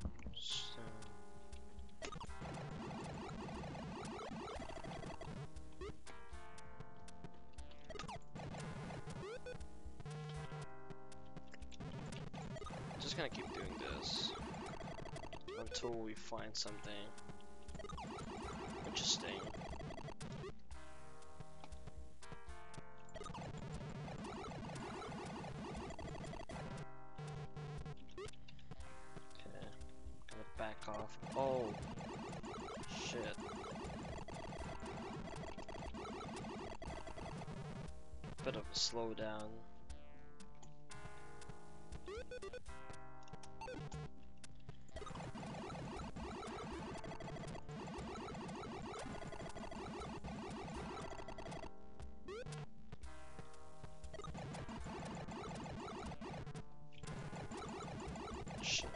So just gonna keep doing this until we find something interesting. Okay, gonna back off. Oh, shit. Bit of a slowdown. Shit.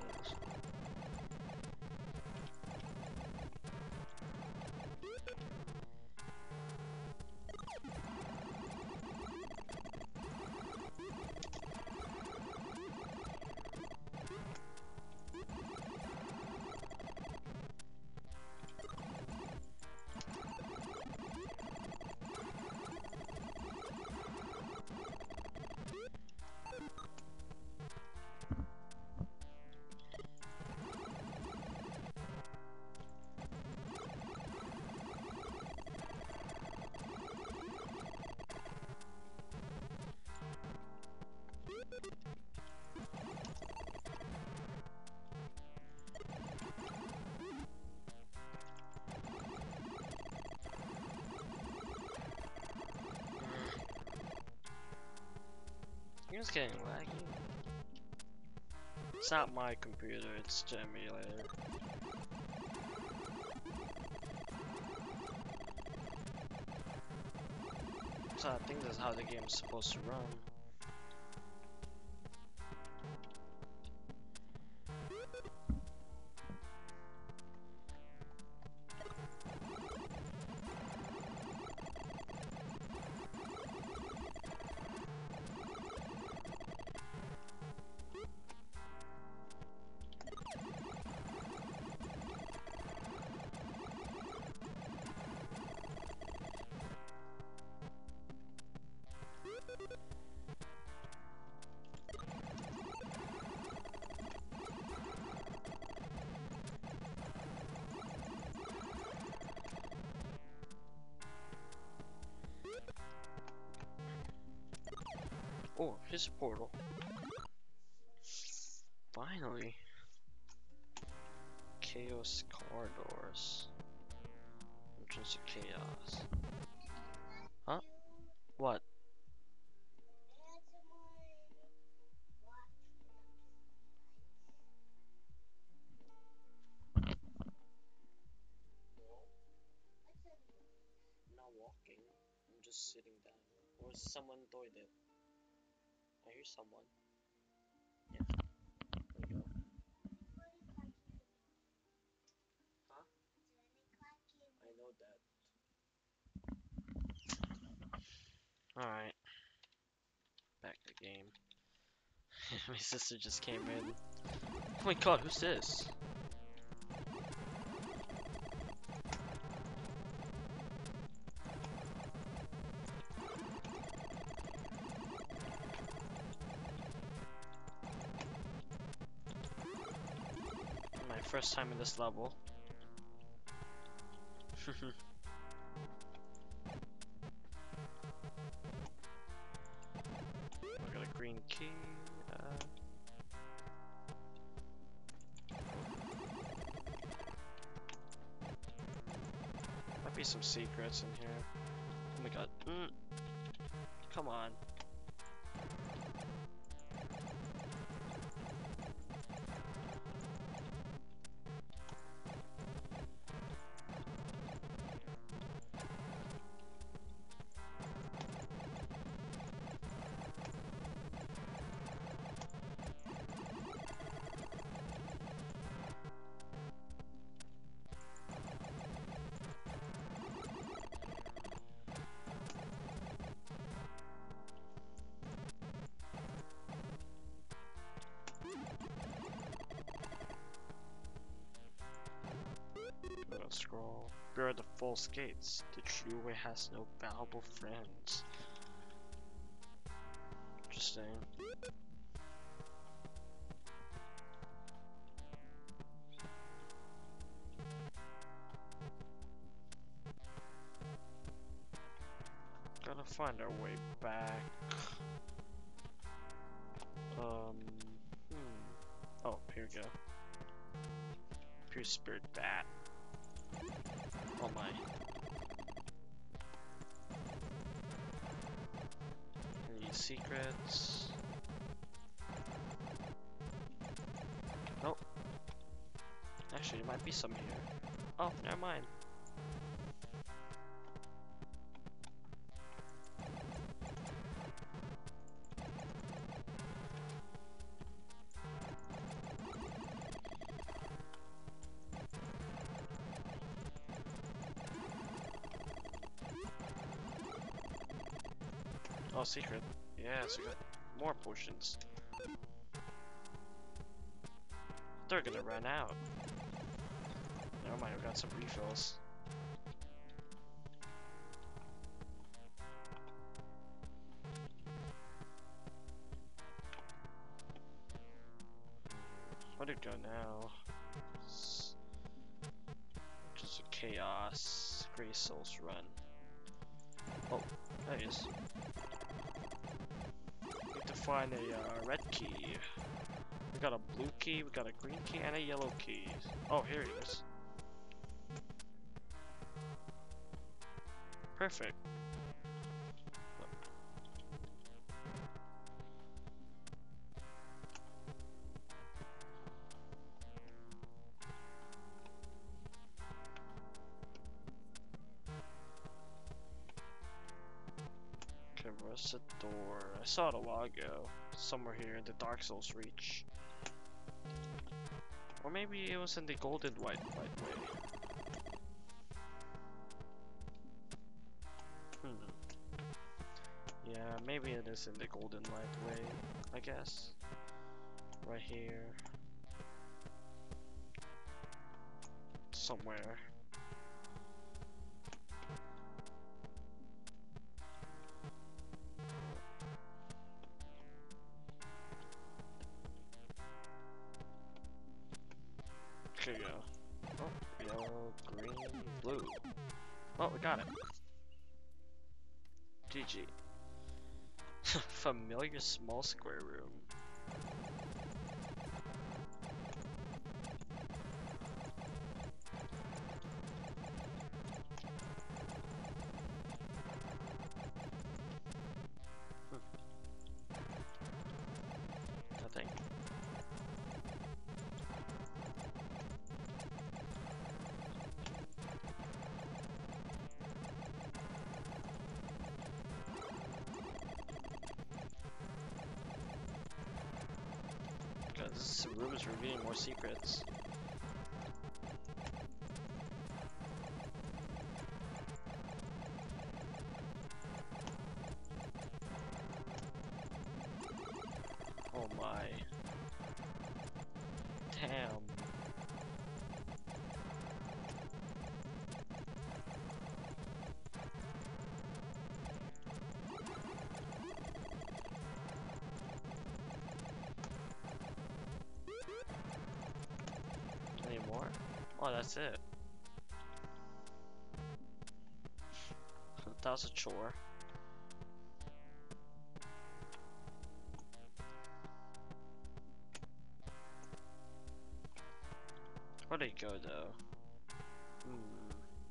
It's getting laggy. It's not my computer, it's the emulator. So I think that's how the game's supposed to run. Oh, here's a portal. Finally. Chaos corridors. Entrance to chaos. Huh? What? I'm not walking. I'm just sitting down. Or someone doing it. I hear someone. Yeah. There you go. Huh? I know that. Alright. Back to the game. My sister just came in. Oh my god, who's this? My first time in this level. I got a green key. Uh... Might be some secrets in here. Oh my god. Mm. Come on. Scroll. Beware the false gates. The true way has no valuable friends. Interesting. Gotta find our way back. Um, hmm. Oh, here we go. Pure Spirit Bat. Oh my. Any secrets? Nope. Actually, there might be some here. Oh, never mind. Oh, secret. Yeah, so we got more potions. They're gonna run out. Never mind, we got some refills. Where'd it go now? It's just a chaos. Grey Souls run. Oh, there he is. Need to find a uh, red key. We got a blue key, we got a green key, and a yellow key. Oh, here he is. Perfect. Okay, where's the door? I saw it a while ago. Somewhere here in the Dark Souls reach. Or maybe it was in the Golden White Light Way. Hmm. Yeah, maybe it is in the Golden Light Way, I guess. Right here. Somewhere. Here you go. Oh, yellow, green, blue. Oh, we got it. G G. Familiar small square room. Hmm. Nothing. This room is revealing more secrets. Oh my. Damn. Any more? Oh, that's it. That was a chore. Where'd it go though? Hmm.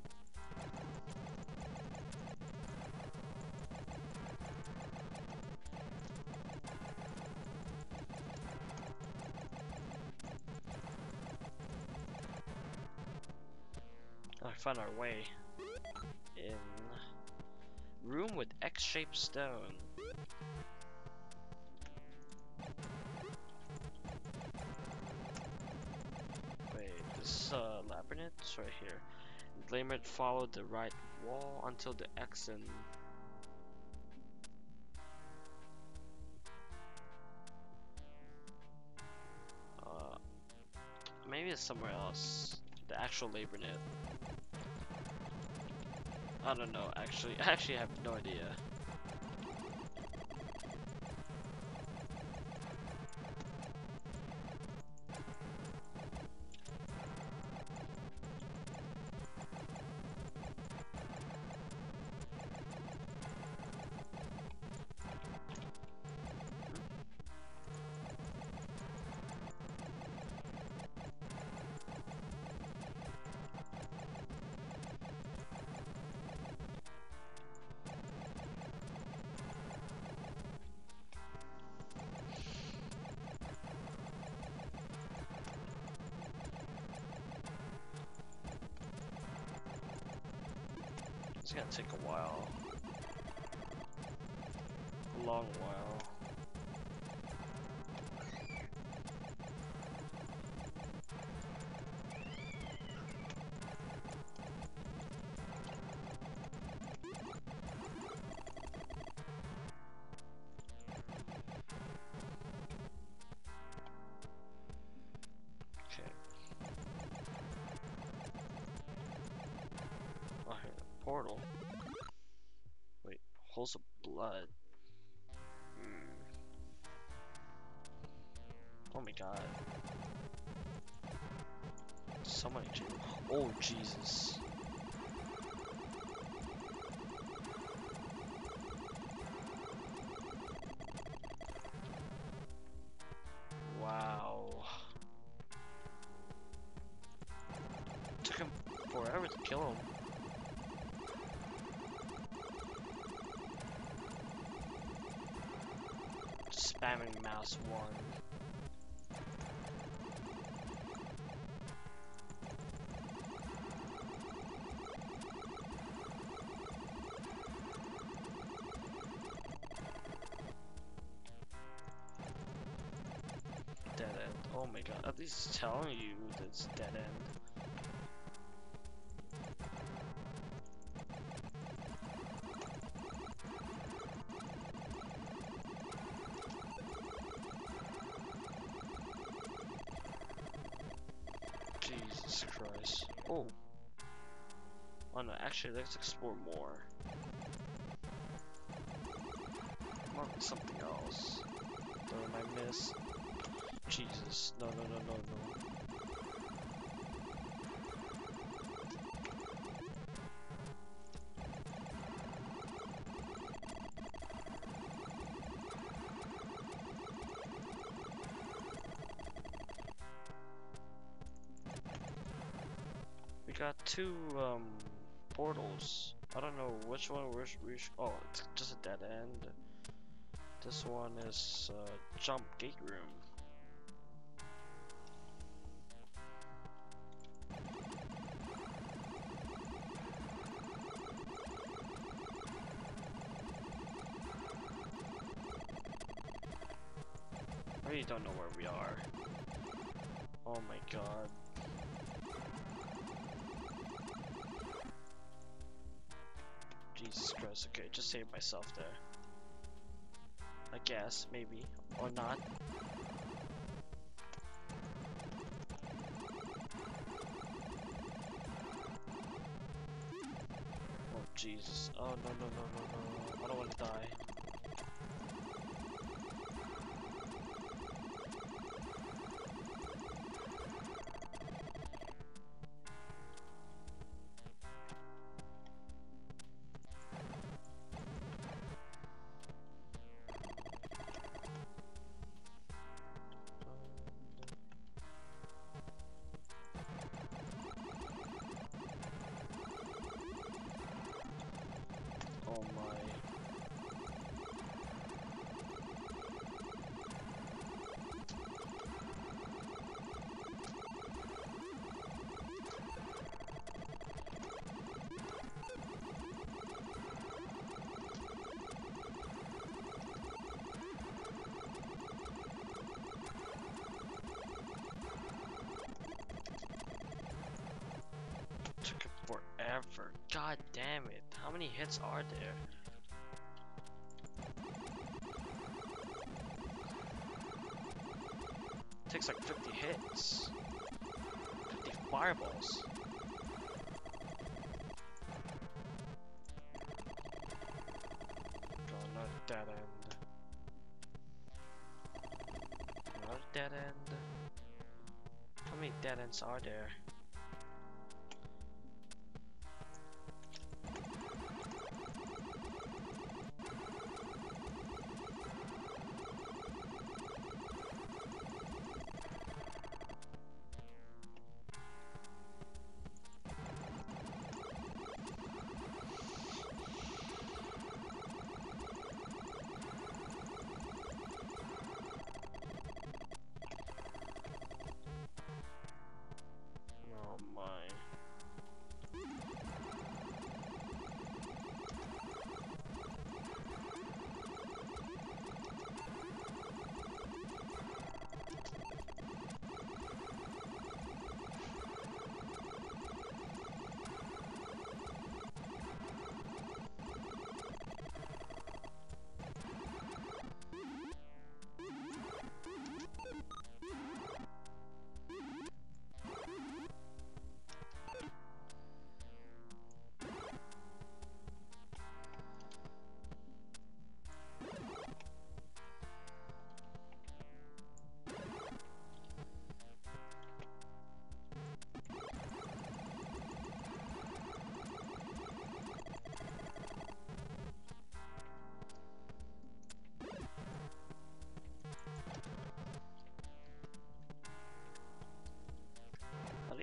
I found our way in room with X-shaped stone. Wait, this uh, labyrinth is right here. The labyrinth followed the right wall until the X and uh, maybe it's somewhere else. The actual labyrinth. I don't know, actually. I actually have no idea. It's gonna take a while. A long while. Okay. Oh, here, the portal. Wait, holes of blood. Hmm. Oh my god. So many children. Oh Jesus. Wow. Took him forever to kill him. Spamming mouse one. Dead end. Oh my god. At least it's telling you that it's dead end. Jesus Christ. Oh. Oh no, actually, let's explore more. Might be something else. What am I miss? Jesus. No, no, no, no, no. We got two um, portals. I don't know which one we're, we sh oh, it's just a dead end. This one is uh, jump gate room. I really don't know where we are. Oh my god. Jesus Christ, okay, just save myself there. I guess, maybe, or not. Oh Jesus, oh no no no no no, I don't want to die. Oh my. Took it forever. God damn it. How many hits are there? Takes like fifty hits. fifty fireballs. Oh, not a dead end. Not a dead end. How many dead ends are there?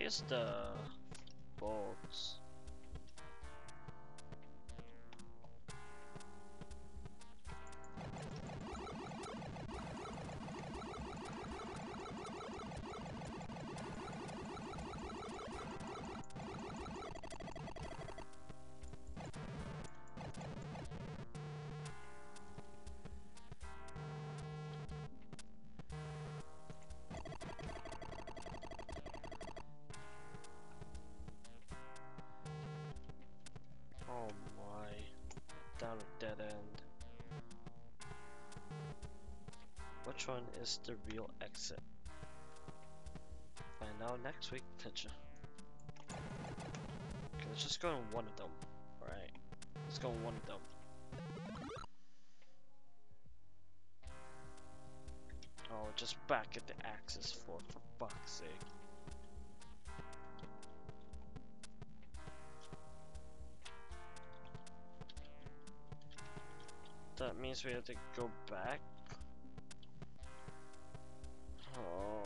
guess the bolts. Oh my, down a dead end. Which one is the real exit? Find out next week. Okay, let's just go in one of them. Alright, let's go in one of them. Oh, just back at the access floor, for fuck's sake. That means we have to go back? Oh.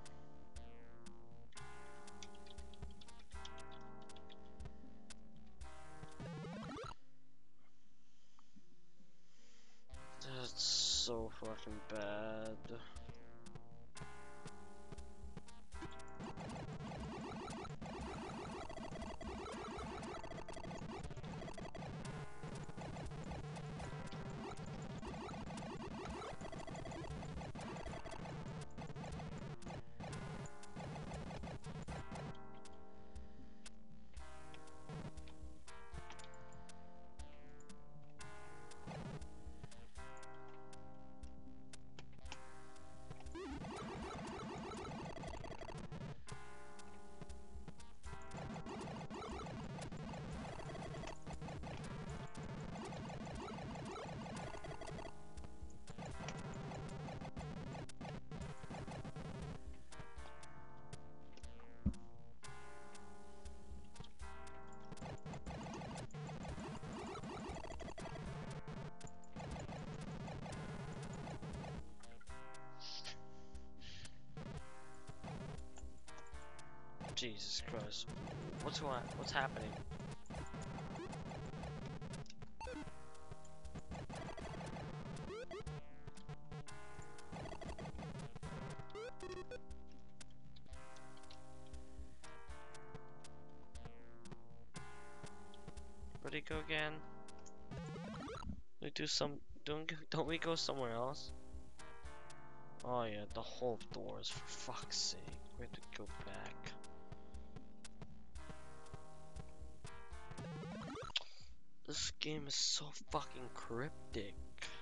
That's so fucking bad. Jesus Christ. What's going on? What's happening? Where'd he go again? We do some don't don't we go somewhere else? Oh yeah, the whole doors, for fuck's sake. We have to go back. This game is so fucking cryptic.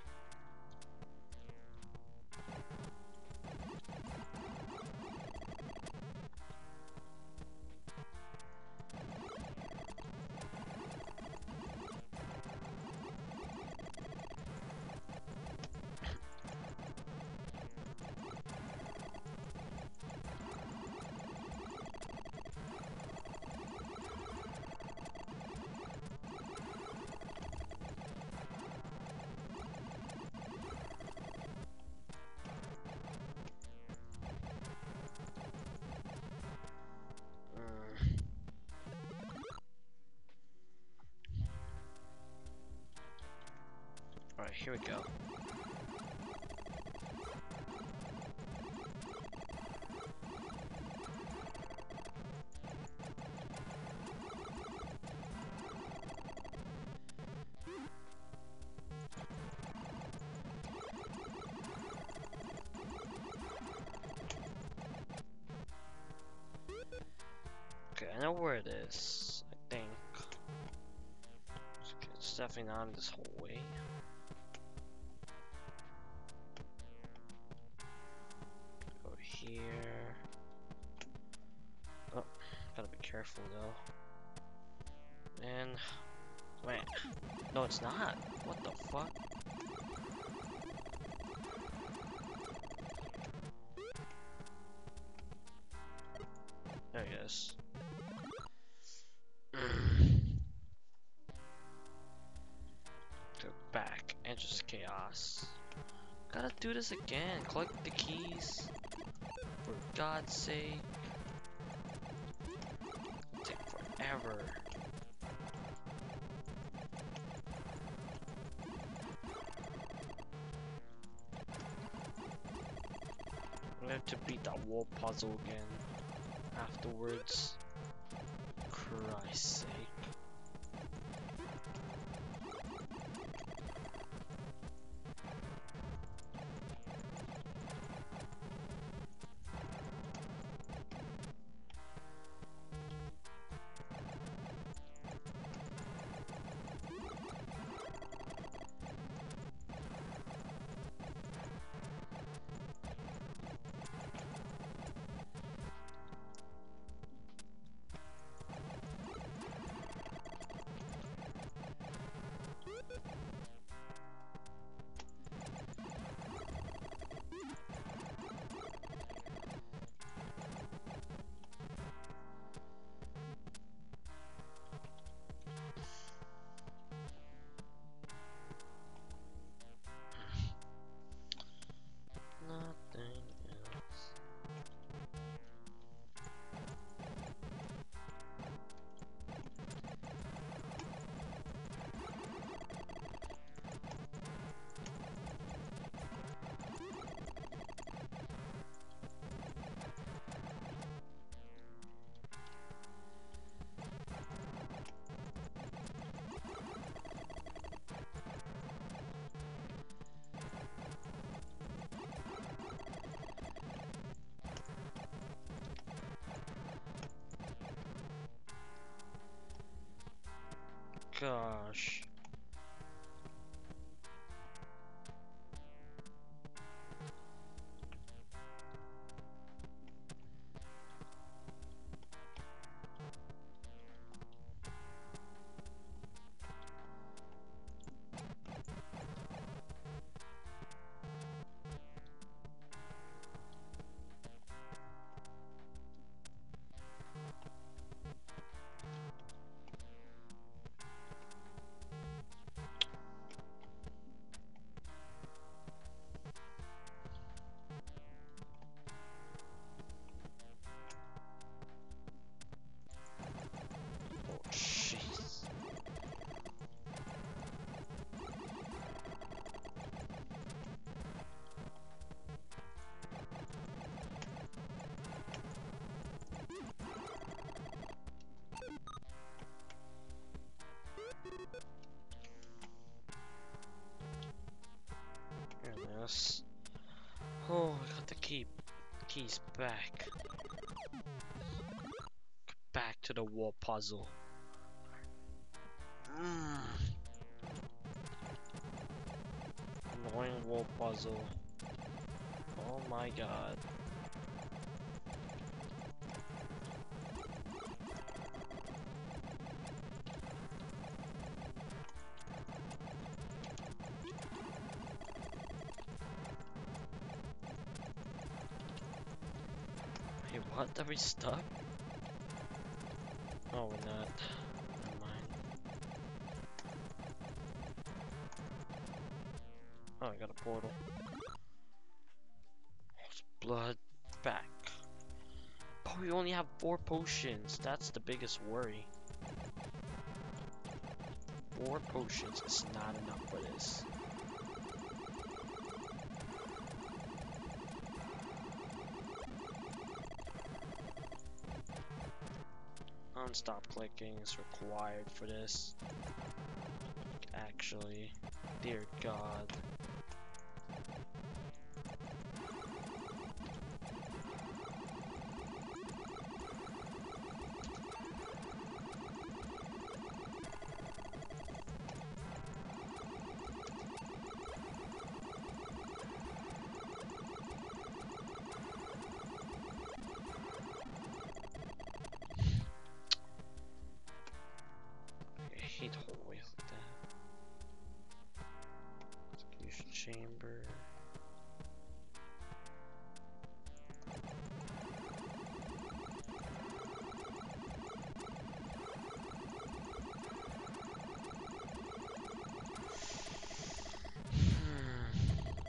Alright, here we go. Okay, I know where it is, I think. It's definitely not this whole way. Here. Oh, gotta be careful though. And wait, no, it's not. What the fuck? There he is. Go back and just chaos. Gotta do this again. Collect the keys. For God's sake. forever. I have to beat that wall puzzle again afterwards. Christ's sake. Nothing else. Gosh. Yes. Oh, I got the key keys back. Back to the wall puzzle. Mm. Annoying wall puzzle. Oh my god. Wait, what? Are we stuck? Oh, we're not. Never mind. Oh, I got a portal. It's blood back. But we only have four potions. That's the biggest worry. Four potions is not enough for this. Non-stop clicking is required for this. Actually, dear God. I hate hallways like that. Execution chamber. Hmm.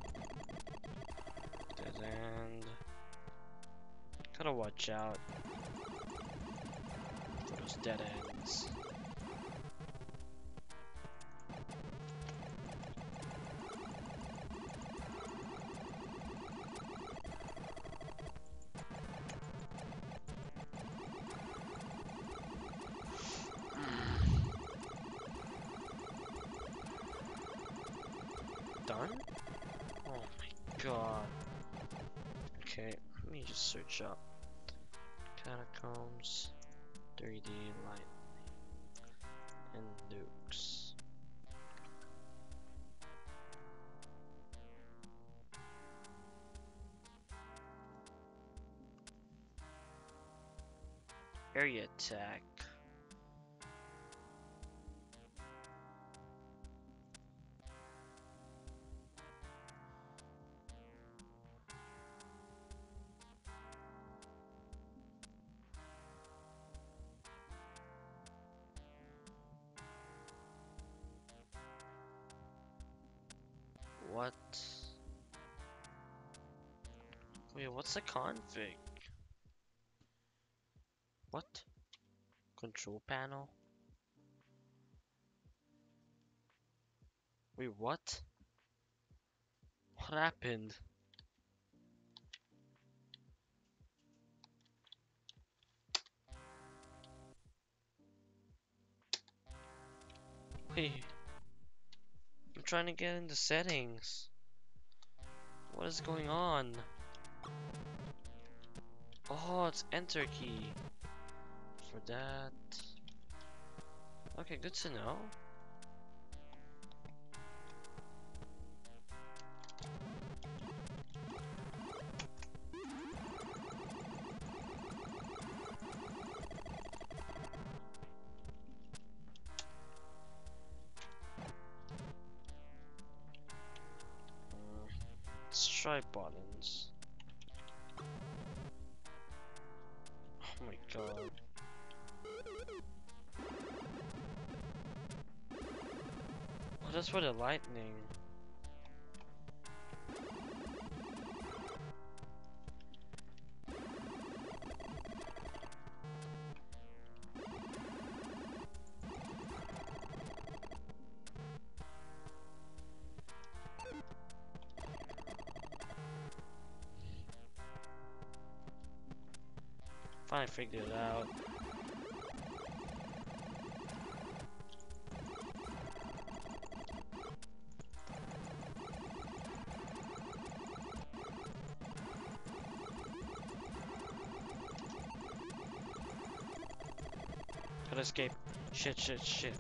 Dead end. Gotta watch out for those dead ends. god. Okay, let me just search up Catacombs three D light and nukes. Area attack. What? Wait, what's the config? What? Control panel? Wait, what? What happened? Wait, I'm trying to get into settings. What is going on? Oh, it's enter key for that. Okay, good to know. Uh, let's try buttons. Oh my god. Oh, that's for the lightning. Finally figured it out. Gotta escape. Shit, shit, shit.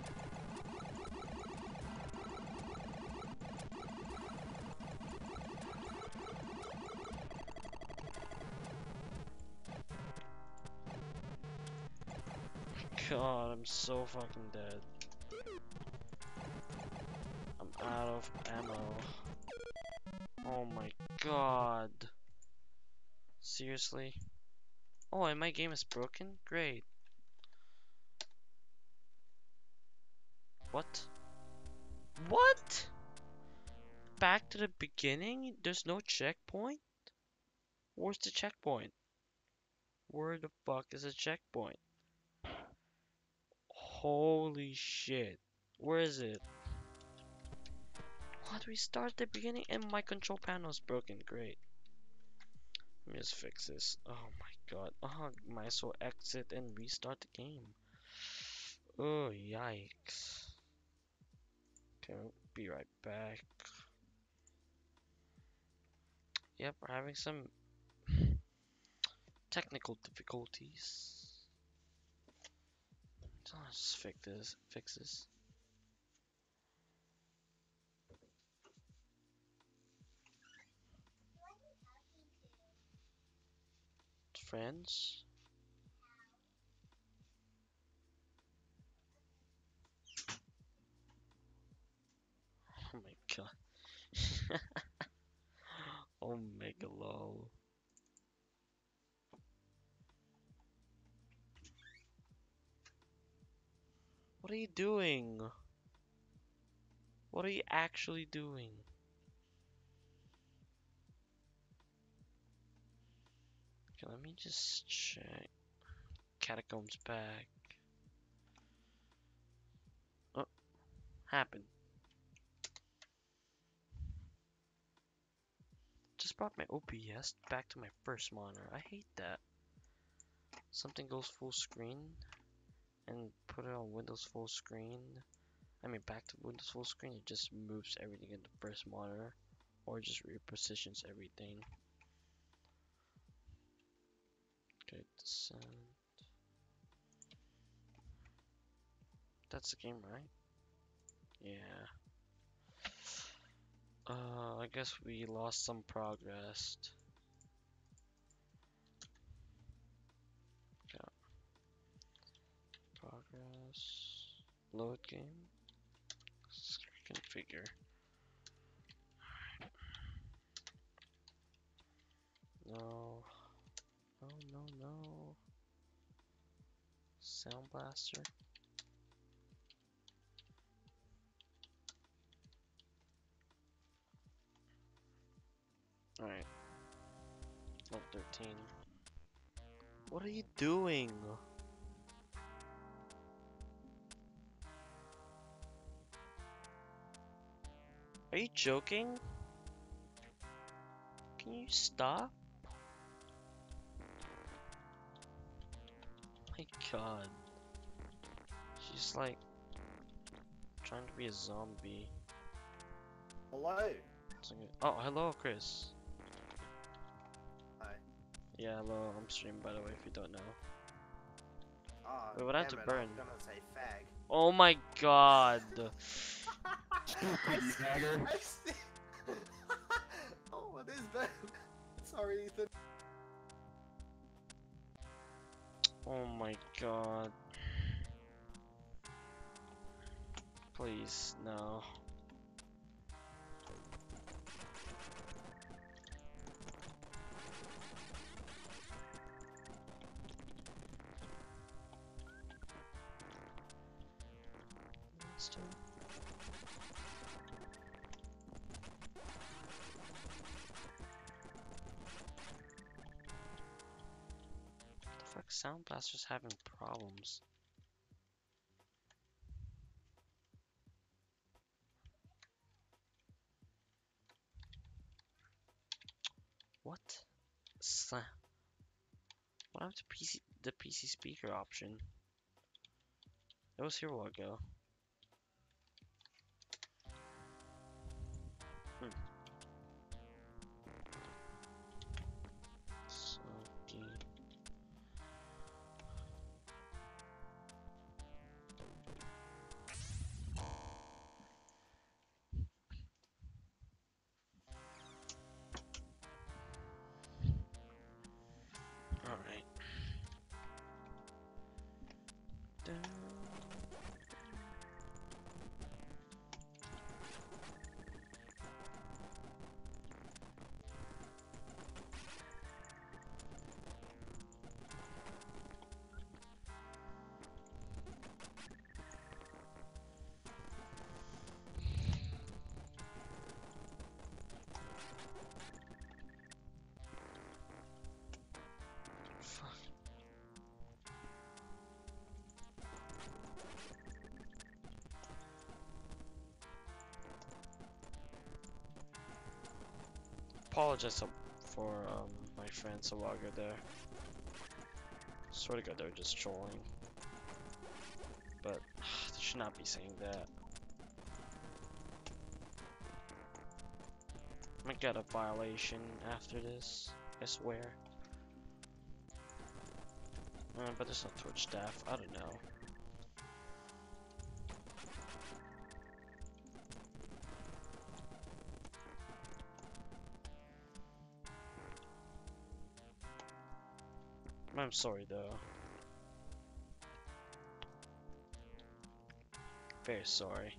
God, I'm so fucking dead. I'm out of ammo. Oh my god. Seriously? Oh, and my game is broken? Great. What? What? Back to the beginning? There's no checkpoint? Where's the checkpoint? Where the fuck is the checkpoint? Holy shit. Where is it? What? We start at the beginning and my control panel is broken. Great. Let me just fix this. Oh my god. Oh, might as well exit and restart the game. Oh, yikes. Okay, we'll be right back. Yep, we're having some technical difficulties. So let's just fix this. Fix this. Friends. Oh my god. Omega lol. What are you doing? What are you actually doing? Okay, let me just check. Catacombs back. Oh, happened. Just brought my O B S back to my first monitor. I hate that. Something goes full screen and put it on Windows full screen. I mean back to Windows full screen, it just moves everything in the first monitor. or just repositions everything. Okay, descent. That's the game, right? Yeah. Uh, I guess we lost some progress. Yeah. Progress. Load game. Configure. No. No, no, no. Sound Blaster. Alright. Level thirteen. What are you doing? Are you joking? Can you stop? My god. She's like trying to be a zombie. Hello. Like, oh, hello, Chris. Hi. Yeah, hello. I'm streaming, by the way, if you don't know. Oh, Wait, what I have to damn it, burn? I'm gonna say fag. Oh my god. I see- I see- Oh, it is bad. Sorry, Ethan. Oh my god. Please, no. Still. The fuck, Sound Blaster's having problems. What? Sla what happened to P C, the P C speaker option? It was here a while ago. Hmm. So, okay. Alright. Fuck. Apologize for um, my friends a while ago there. Swear to God, they were just trolling. But they should not be saying that. I'm gonna get a violation after this, I swear. Uh, but there's no Twitch staff, I don't know. I'm sorry though. Very sorry.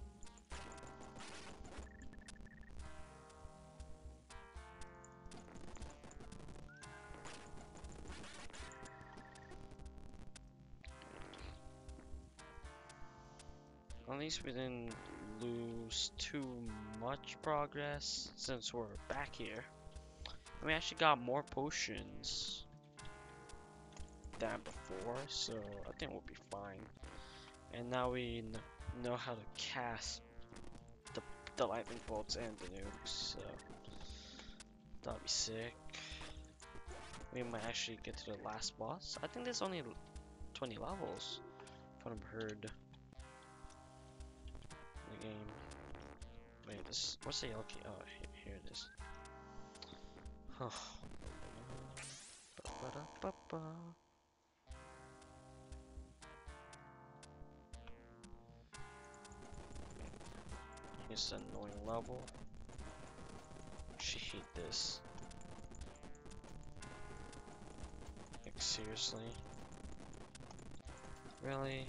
At least we didn't lose too much progress since we're back here. And we actually got more potions than before, so I think we'll be fine. And now we kn know how to cast the, the lightning bolts and the nukes, so that'll be sick. We might actually get to the last boss. I think there's only twenty levels, if I've heard. The game. Wait, this. What's the yellow key? Oh, here, here it this. Oh. Ba-ba-da-ba-ba. It's an annoying level. She hate this. Like seriously? Really?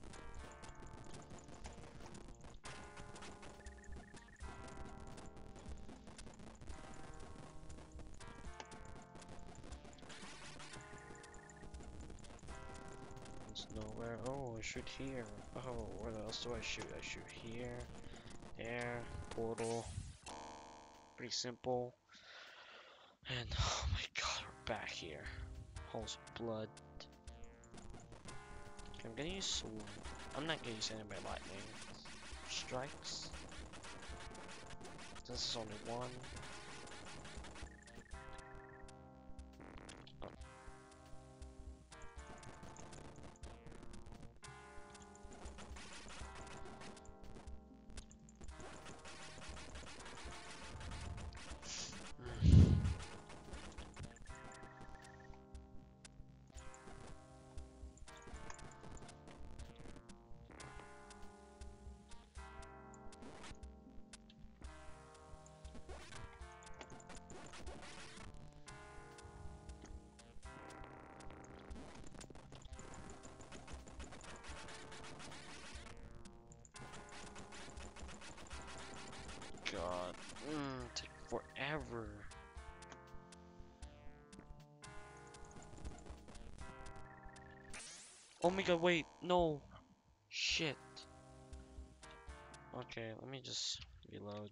There's nowhere. Oh, I shoot here. Oh, where else do I shoot? I shoot here. There. Portal. Pretty simple. And oh my god, we're back here. Halls of blood. Okay, I'm gonna use sword. I'm not gonna use any by lightning strikes. This is only one. Oh. Mm. God, mm, take forever. Oh my god, wait, no. Shit. Okay, let me just reload.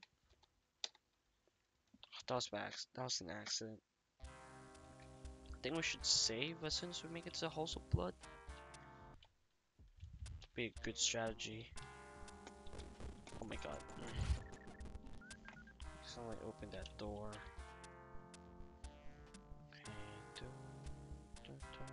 That was bad. That was an accident. I think we should save as soon as we make it to Halls of Blood. Be a good strategy. Oh my god. Mm. Someone open that door. Okay. Dun, dun, dun.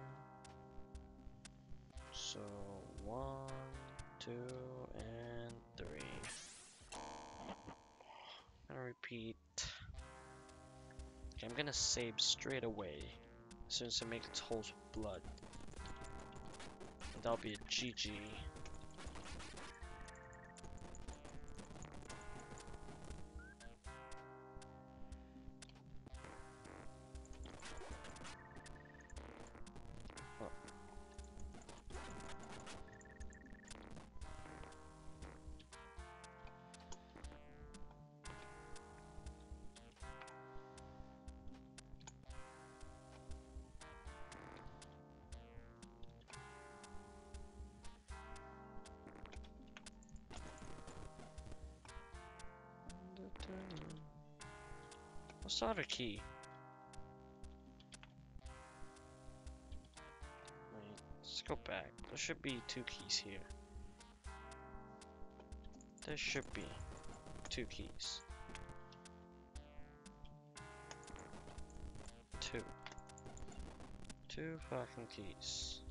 So one, two, and three. I'm gonna repeat. Okay, I'm gonna save straight away as soon as I make it to Halls of Blood. And that'll be a G G. What's the other key? Wait, let's go back. There should be two keys here. There should be two keys. Two. Two fucking keys.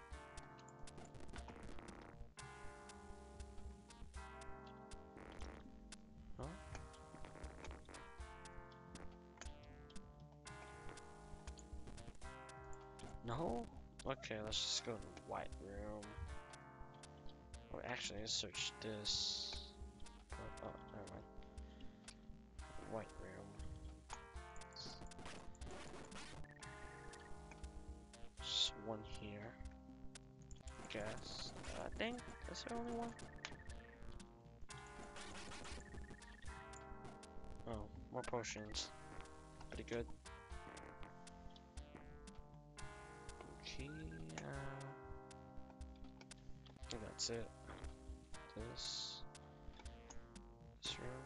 Huh? No? Okay, let's just go to the white room. Oh, actually, let's search this. Oh, oh, never mind. White room. Just one here. I guess. I think that's the only one. Oh, more potions. Pretty good. Okay, uh, I think that's it. This, this room.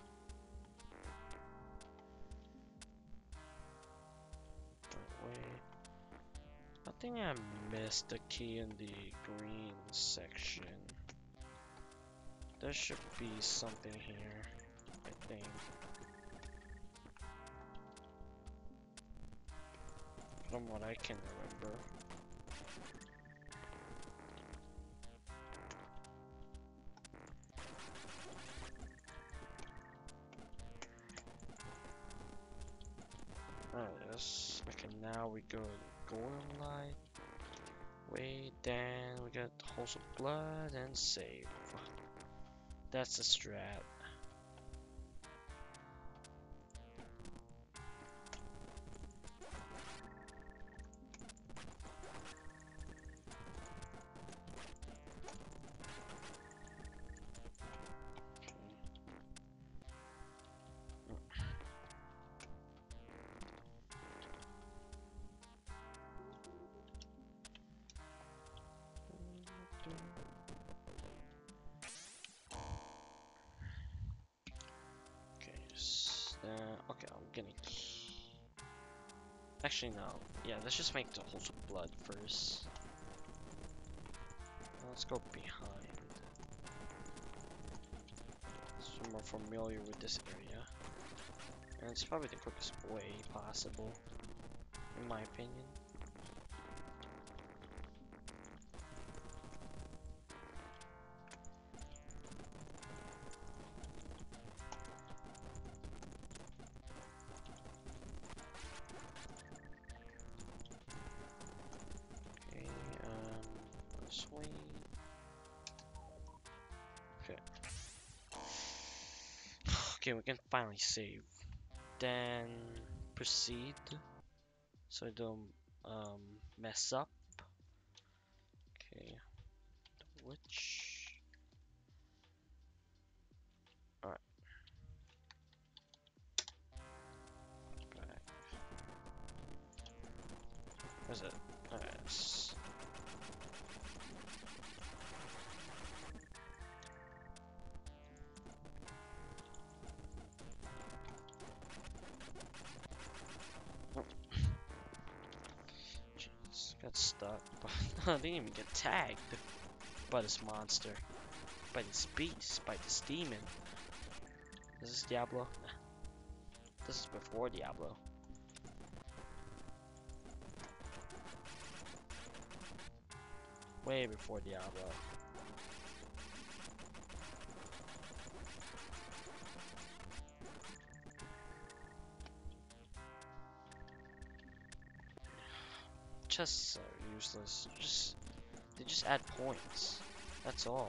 That way. I think I missed the key in the green section. There should be something here, I think. From what I can remember. Alright, yes. Okay, now we go golden light. Way down, we got holes of blood and save. That's the strat. Uh, okay, I'm gonna. Actually, no. Yeah, let's just make the holes of blood first. Let's go behind. So I'm more familiar with this area. And it's probably the quickest way possible, in my opinion. Okay, we can finally save. Then proceed so I don't um, mess up. Okay, which? Alright. Back. Where's it? Alright. Got stuck, but I didn't even get tagged by this monster, by this beast, by this demon. Is this Diablo? Nah. This is before Diablo. Way before Diablo. Chests are useless. Just they just add points. That's all.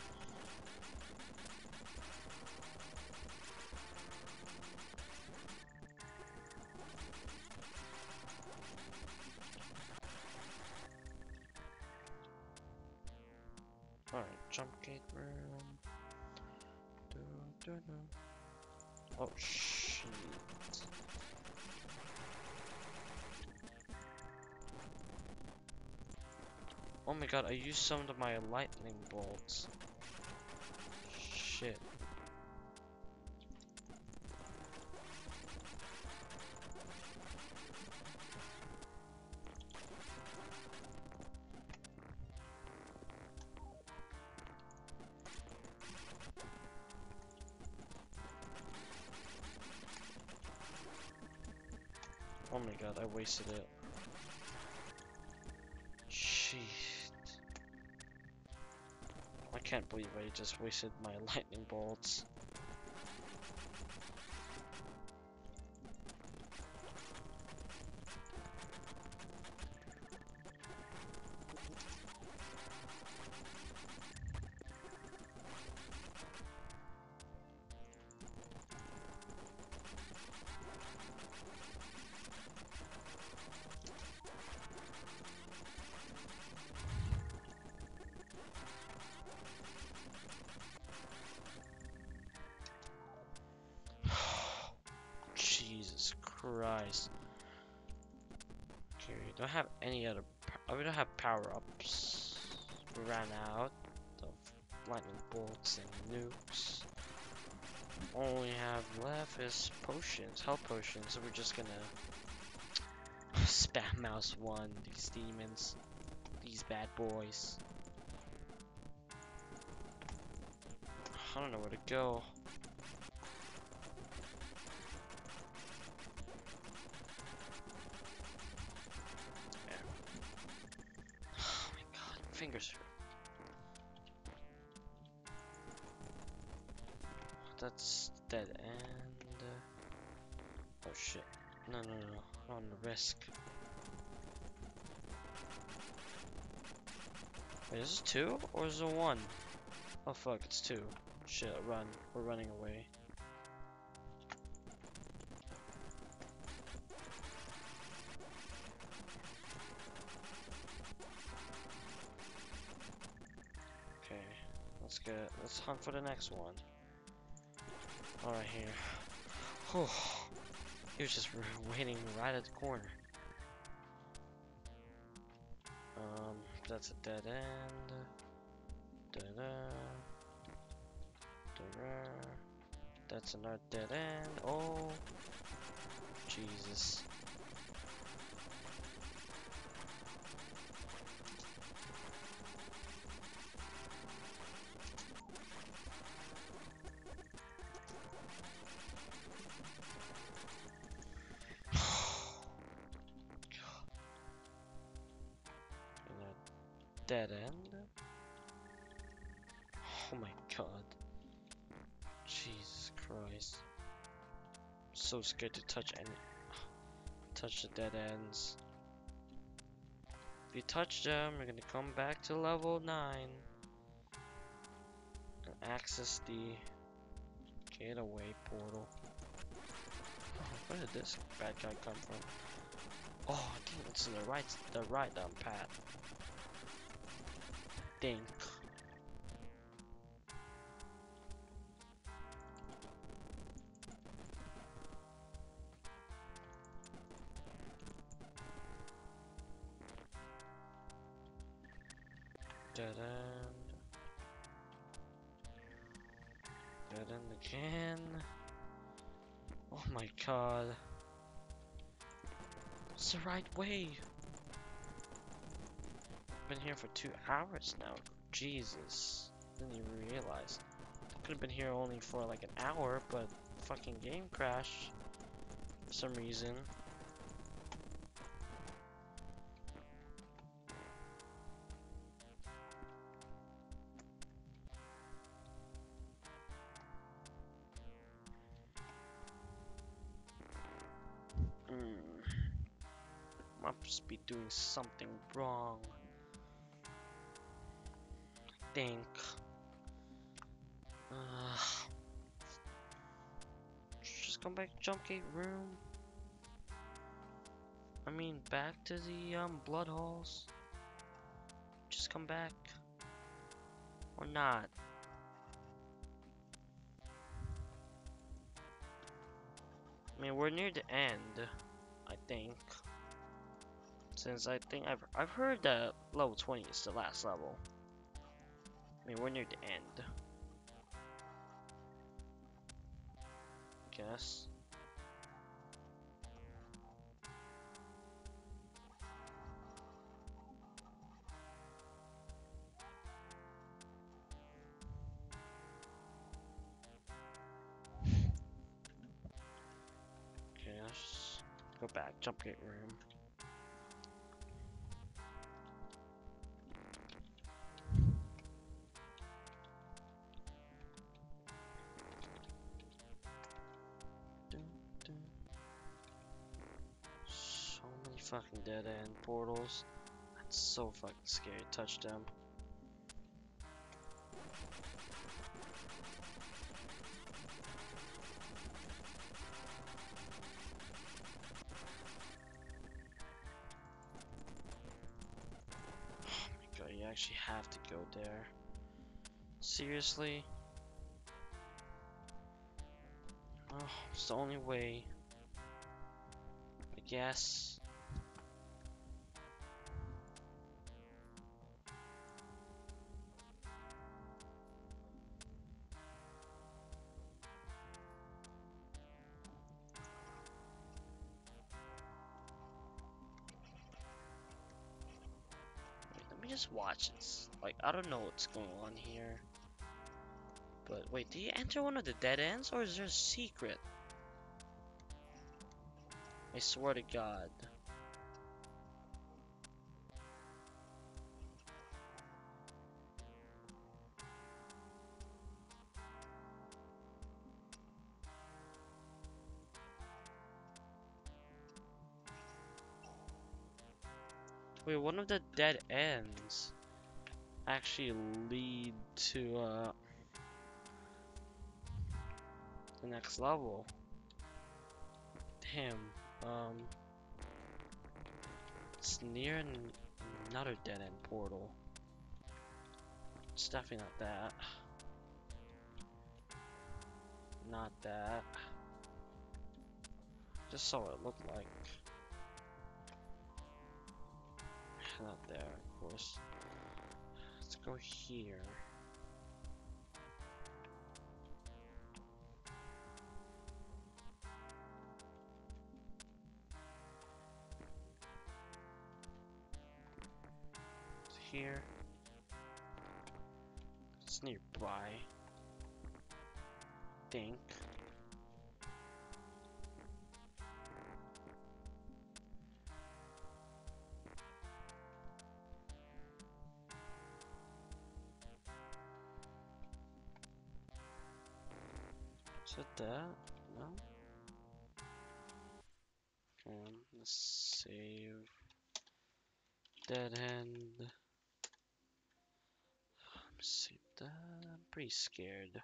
Alright, jump gate room. Do, do, do. Oh shit. Oh my god, I used some of my lightning bolts. Shit. Oh my god, I wasted it. Shit. I can't believe I just wasted my lightning bolts. Jesus Christ. Okay, we don't have any other. Oh, we don't have power ups. We ran out of lightning bolts and nukes. All we have left is potions, health potions. So we're just gonna spam mouse one these demons, these bad boys. I don't know where to go. Fingers hurt. That's dead end. Oh shit. No, no, no, on the risk. Wait, is this two or is it one? Oh fuck, it's two. Shit, run. We're running away. Okay, let's get, let's hunt for the next one. Alright, here. Whew. He was just waiting right at the corner. Um, that's a dead end. Da-da. Da-da. That's another dead end. Oh, Jesus. Dead end? Oh my god. Jesus Christ. I'm so scared to touch any touch the dead ends. If you touch them, you're gonna come back to level nine and access the getaway portal. Oh, where did this bad guy come from? Oh, I think it's in the right the right down path. Think. Dead end. Dead end again. Oh my god. It's the right way. Been here for two hours now. Jesus. Didn't even realize. Could have been here only for like an hour, but fucking game crashed for some reason. Mm. Must be doing something wrong. I think. Uh, just come back to jump gate room. I mean, back to the um blood halls. Just come back. Or not. I mean, we're near the end, I think. Since I think I've I've heard that level twenty is the last level. I mean, we're near the end. Guess. Okay, let's just go back. Jump gate room. Dun, dun. So many fucking dead end portals. That's so fucking scary to touch them. You actually have to go there. Seriously? Oh, it's the only way. I guess. Wait, let me just watch this. Like, I don't know what's going on here. But wait, do you enter one of the dead ends or is there a secret? I swear to God. Wait, one of the dead ends actually lead to uh, the next level. Damn. Um, it's near an another dead end portal. It's definitely not that. Not that. Just saw what it looked like. Not there, of course. Let's go here. It's here. It's nearby. Think. Is it that? No? Okay, let's save. Dead end. Let's save that. I'm pretty scared.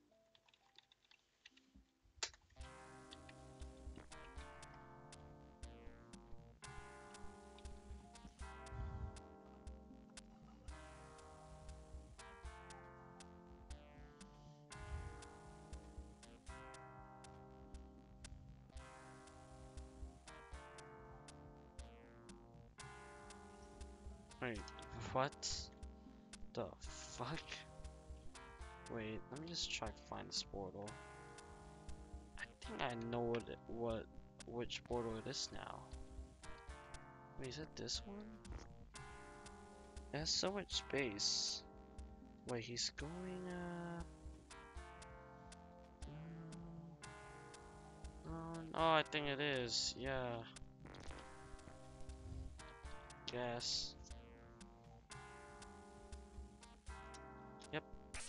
Wait, what the fuck? Wait, let me just try to find this portal. I think I know what it, what which portal it is now. Wait, is it this one? It has so much space. Wait, he's going uh mm, oh, I think it is. Yeah. Guess. Yep.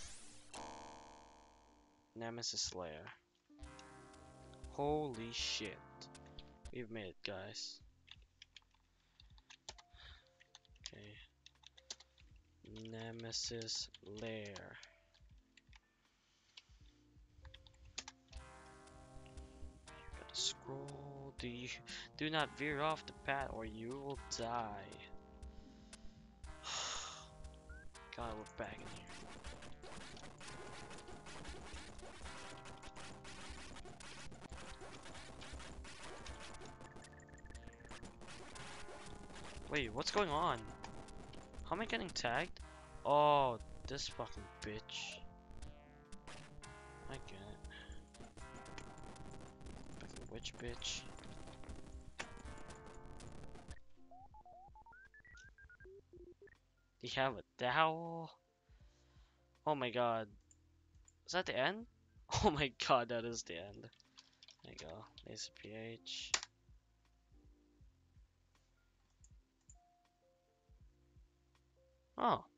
Nemesis Slayer. Holy shit. We've made it, guys. Okay. Nemesis Lair. You gotta scroll. Do you do not veer off the path or you will die. God, we're back in here. Wait, what's going on? How am I getting tagged? Oh, this fucking bitch. I get it. Fucking witch bitch. Do you have a dowel? Oh my god. Is that the end? Oh my god, that is the end. There you go. Laser P H. Oh.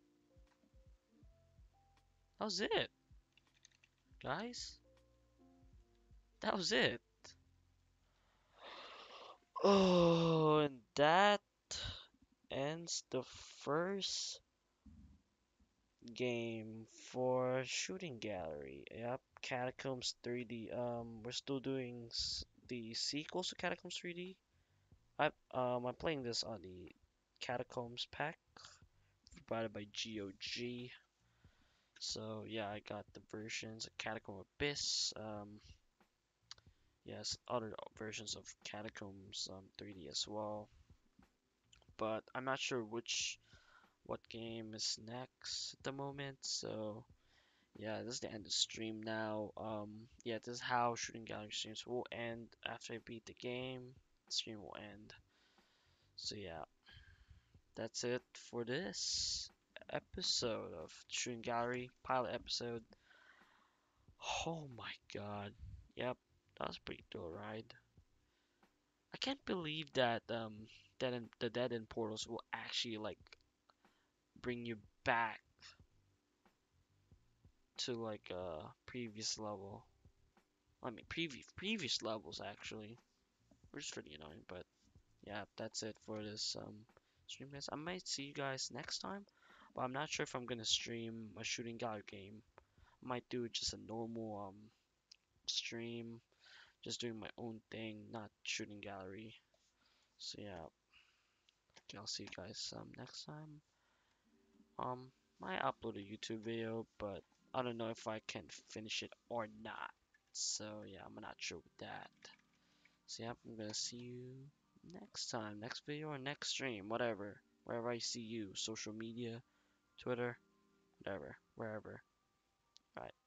That was it. Guys. That was it. Oh, and that ends the first game for Shooting Gallery. Yep, Catacombs three D. Um, we're still doing s the sequels to Catacombs three D. I um I'm playing this on the Catacombs pack provided by G O G. So yeah, I got the versions of Catacomb Abyss. Um, yes, other versions of Catacombs um, three D as well. But I'm not sure which what game is next at the moment. So yeah, this is the end of the stream now. Um, yeah, this is how Shooting Gallery streams will end after I beat the game. The stream will end. So yeah, that's it for this episode of Shooting Gallery pilot episode. Oh my god. Yep, that was a pretty cool ride. I can't believe that um dead end, the dead end portals will actually like bring you back to like a uh, previous level. I mean previous previous levels actually. Which is pretty annoying, but yeah, that's it for this um stream, guys. I might see you guys next time, but I'm not sure if I'm gonna stream a shooting gallery game. I might do just a normal um stream, just doing my own thing, not shooting gallery. So yeah, okay, I'll see you guys um next time. Um, I upload a YouTube video, but I don't know if I can finish it or not. So yeah, I'm not sure with that. So yeah, I'm gonna see you next time, next video or next stream, whatever. Wherever I see you, social media, Twitter, whatever, wherever. Alright.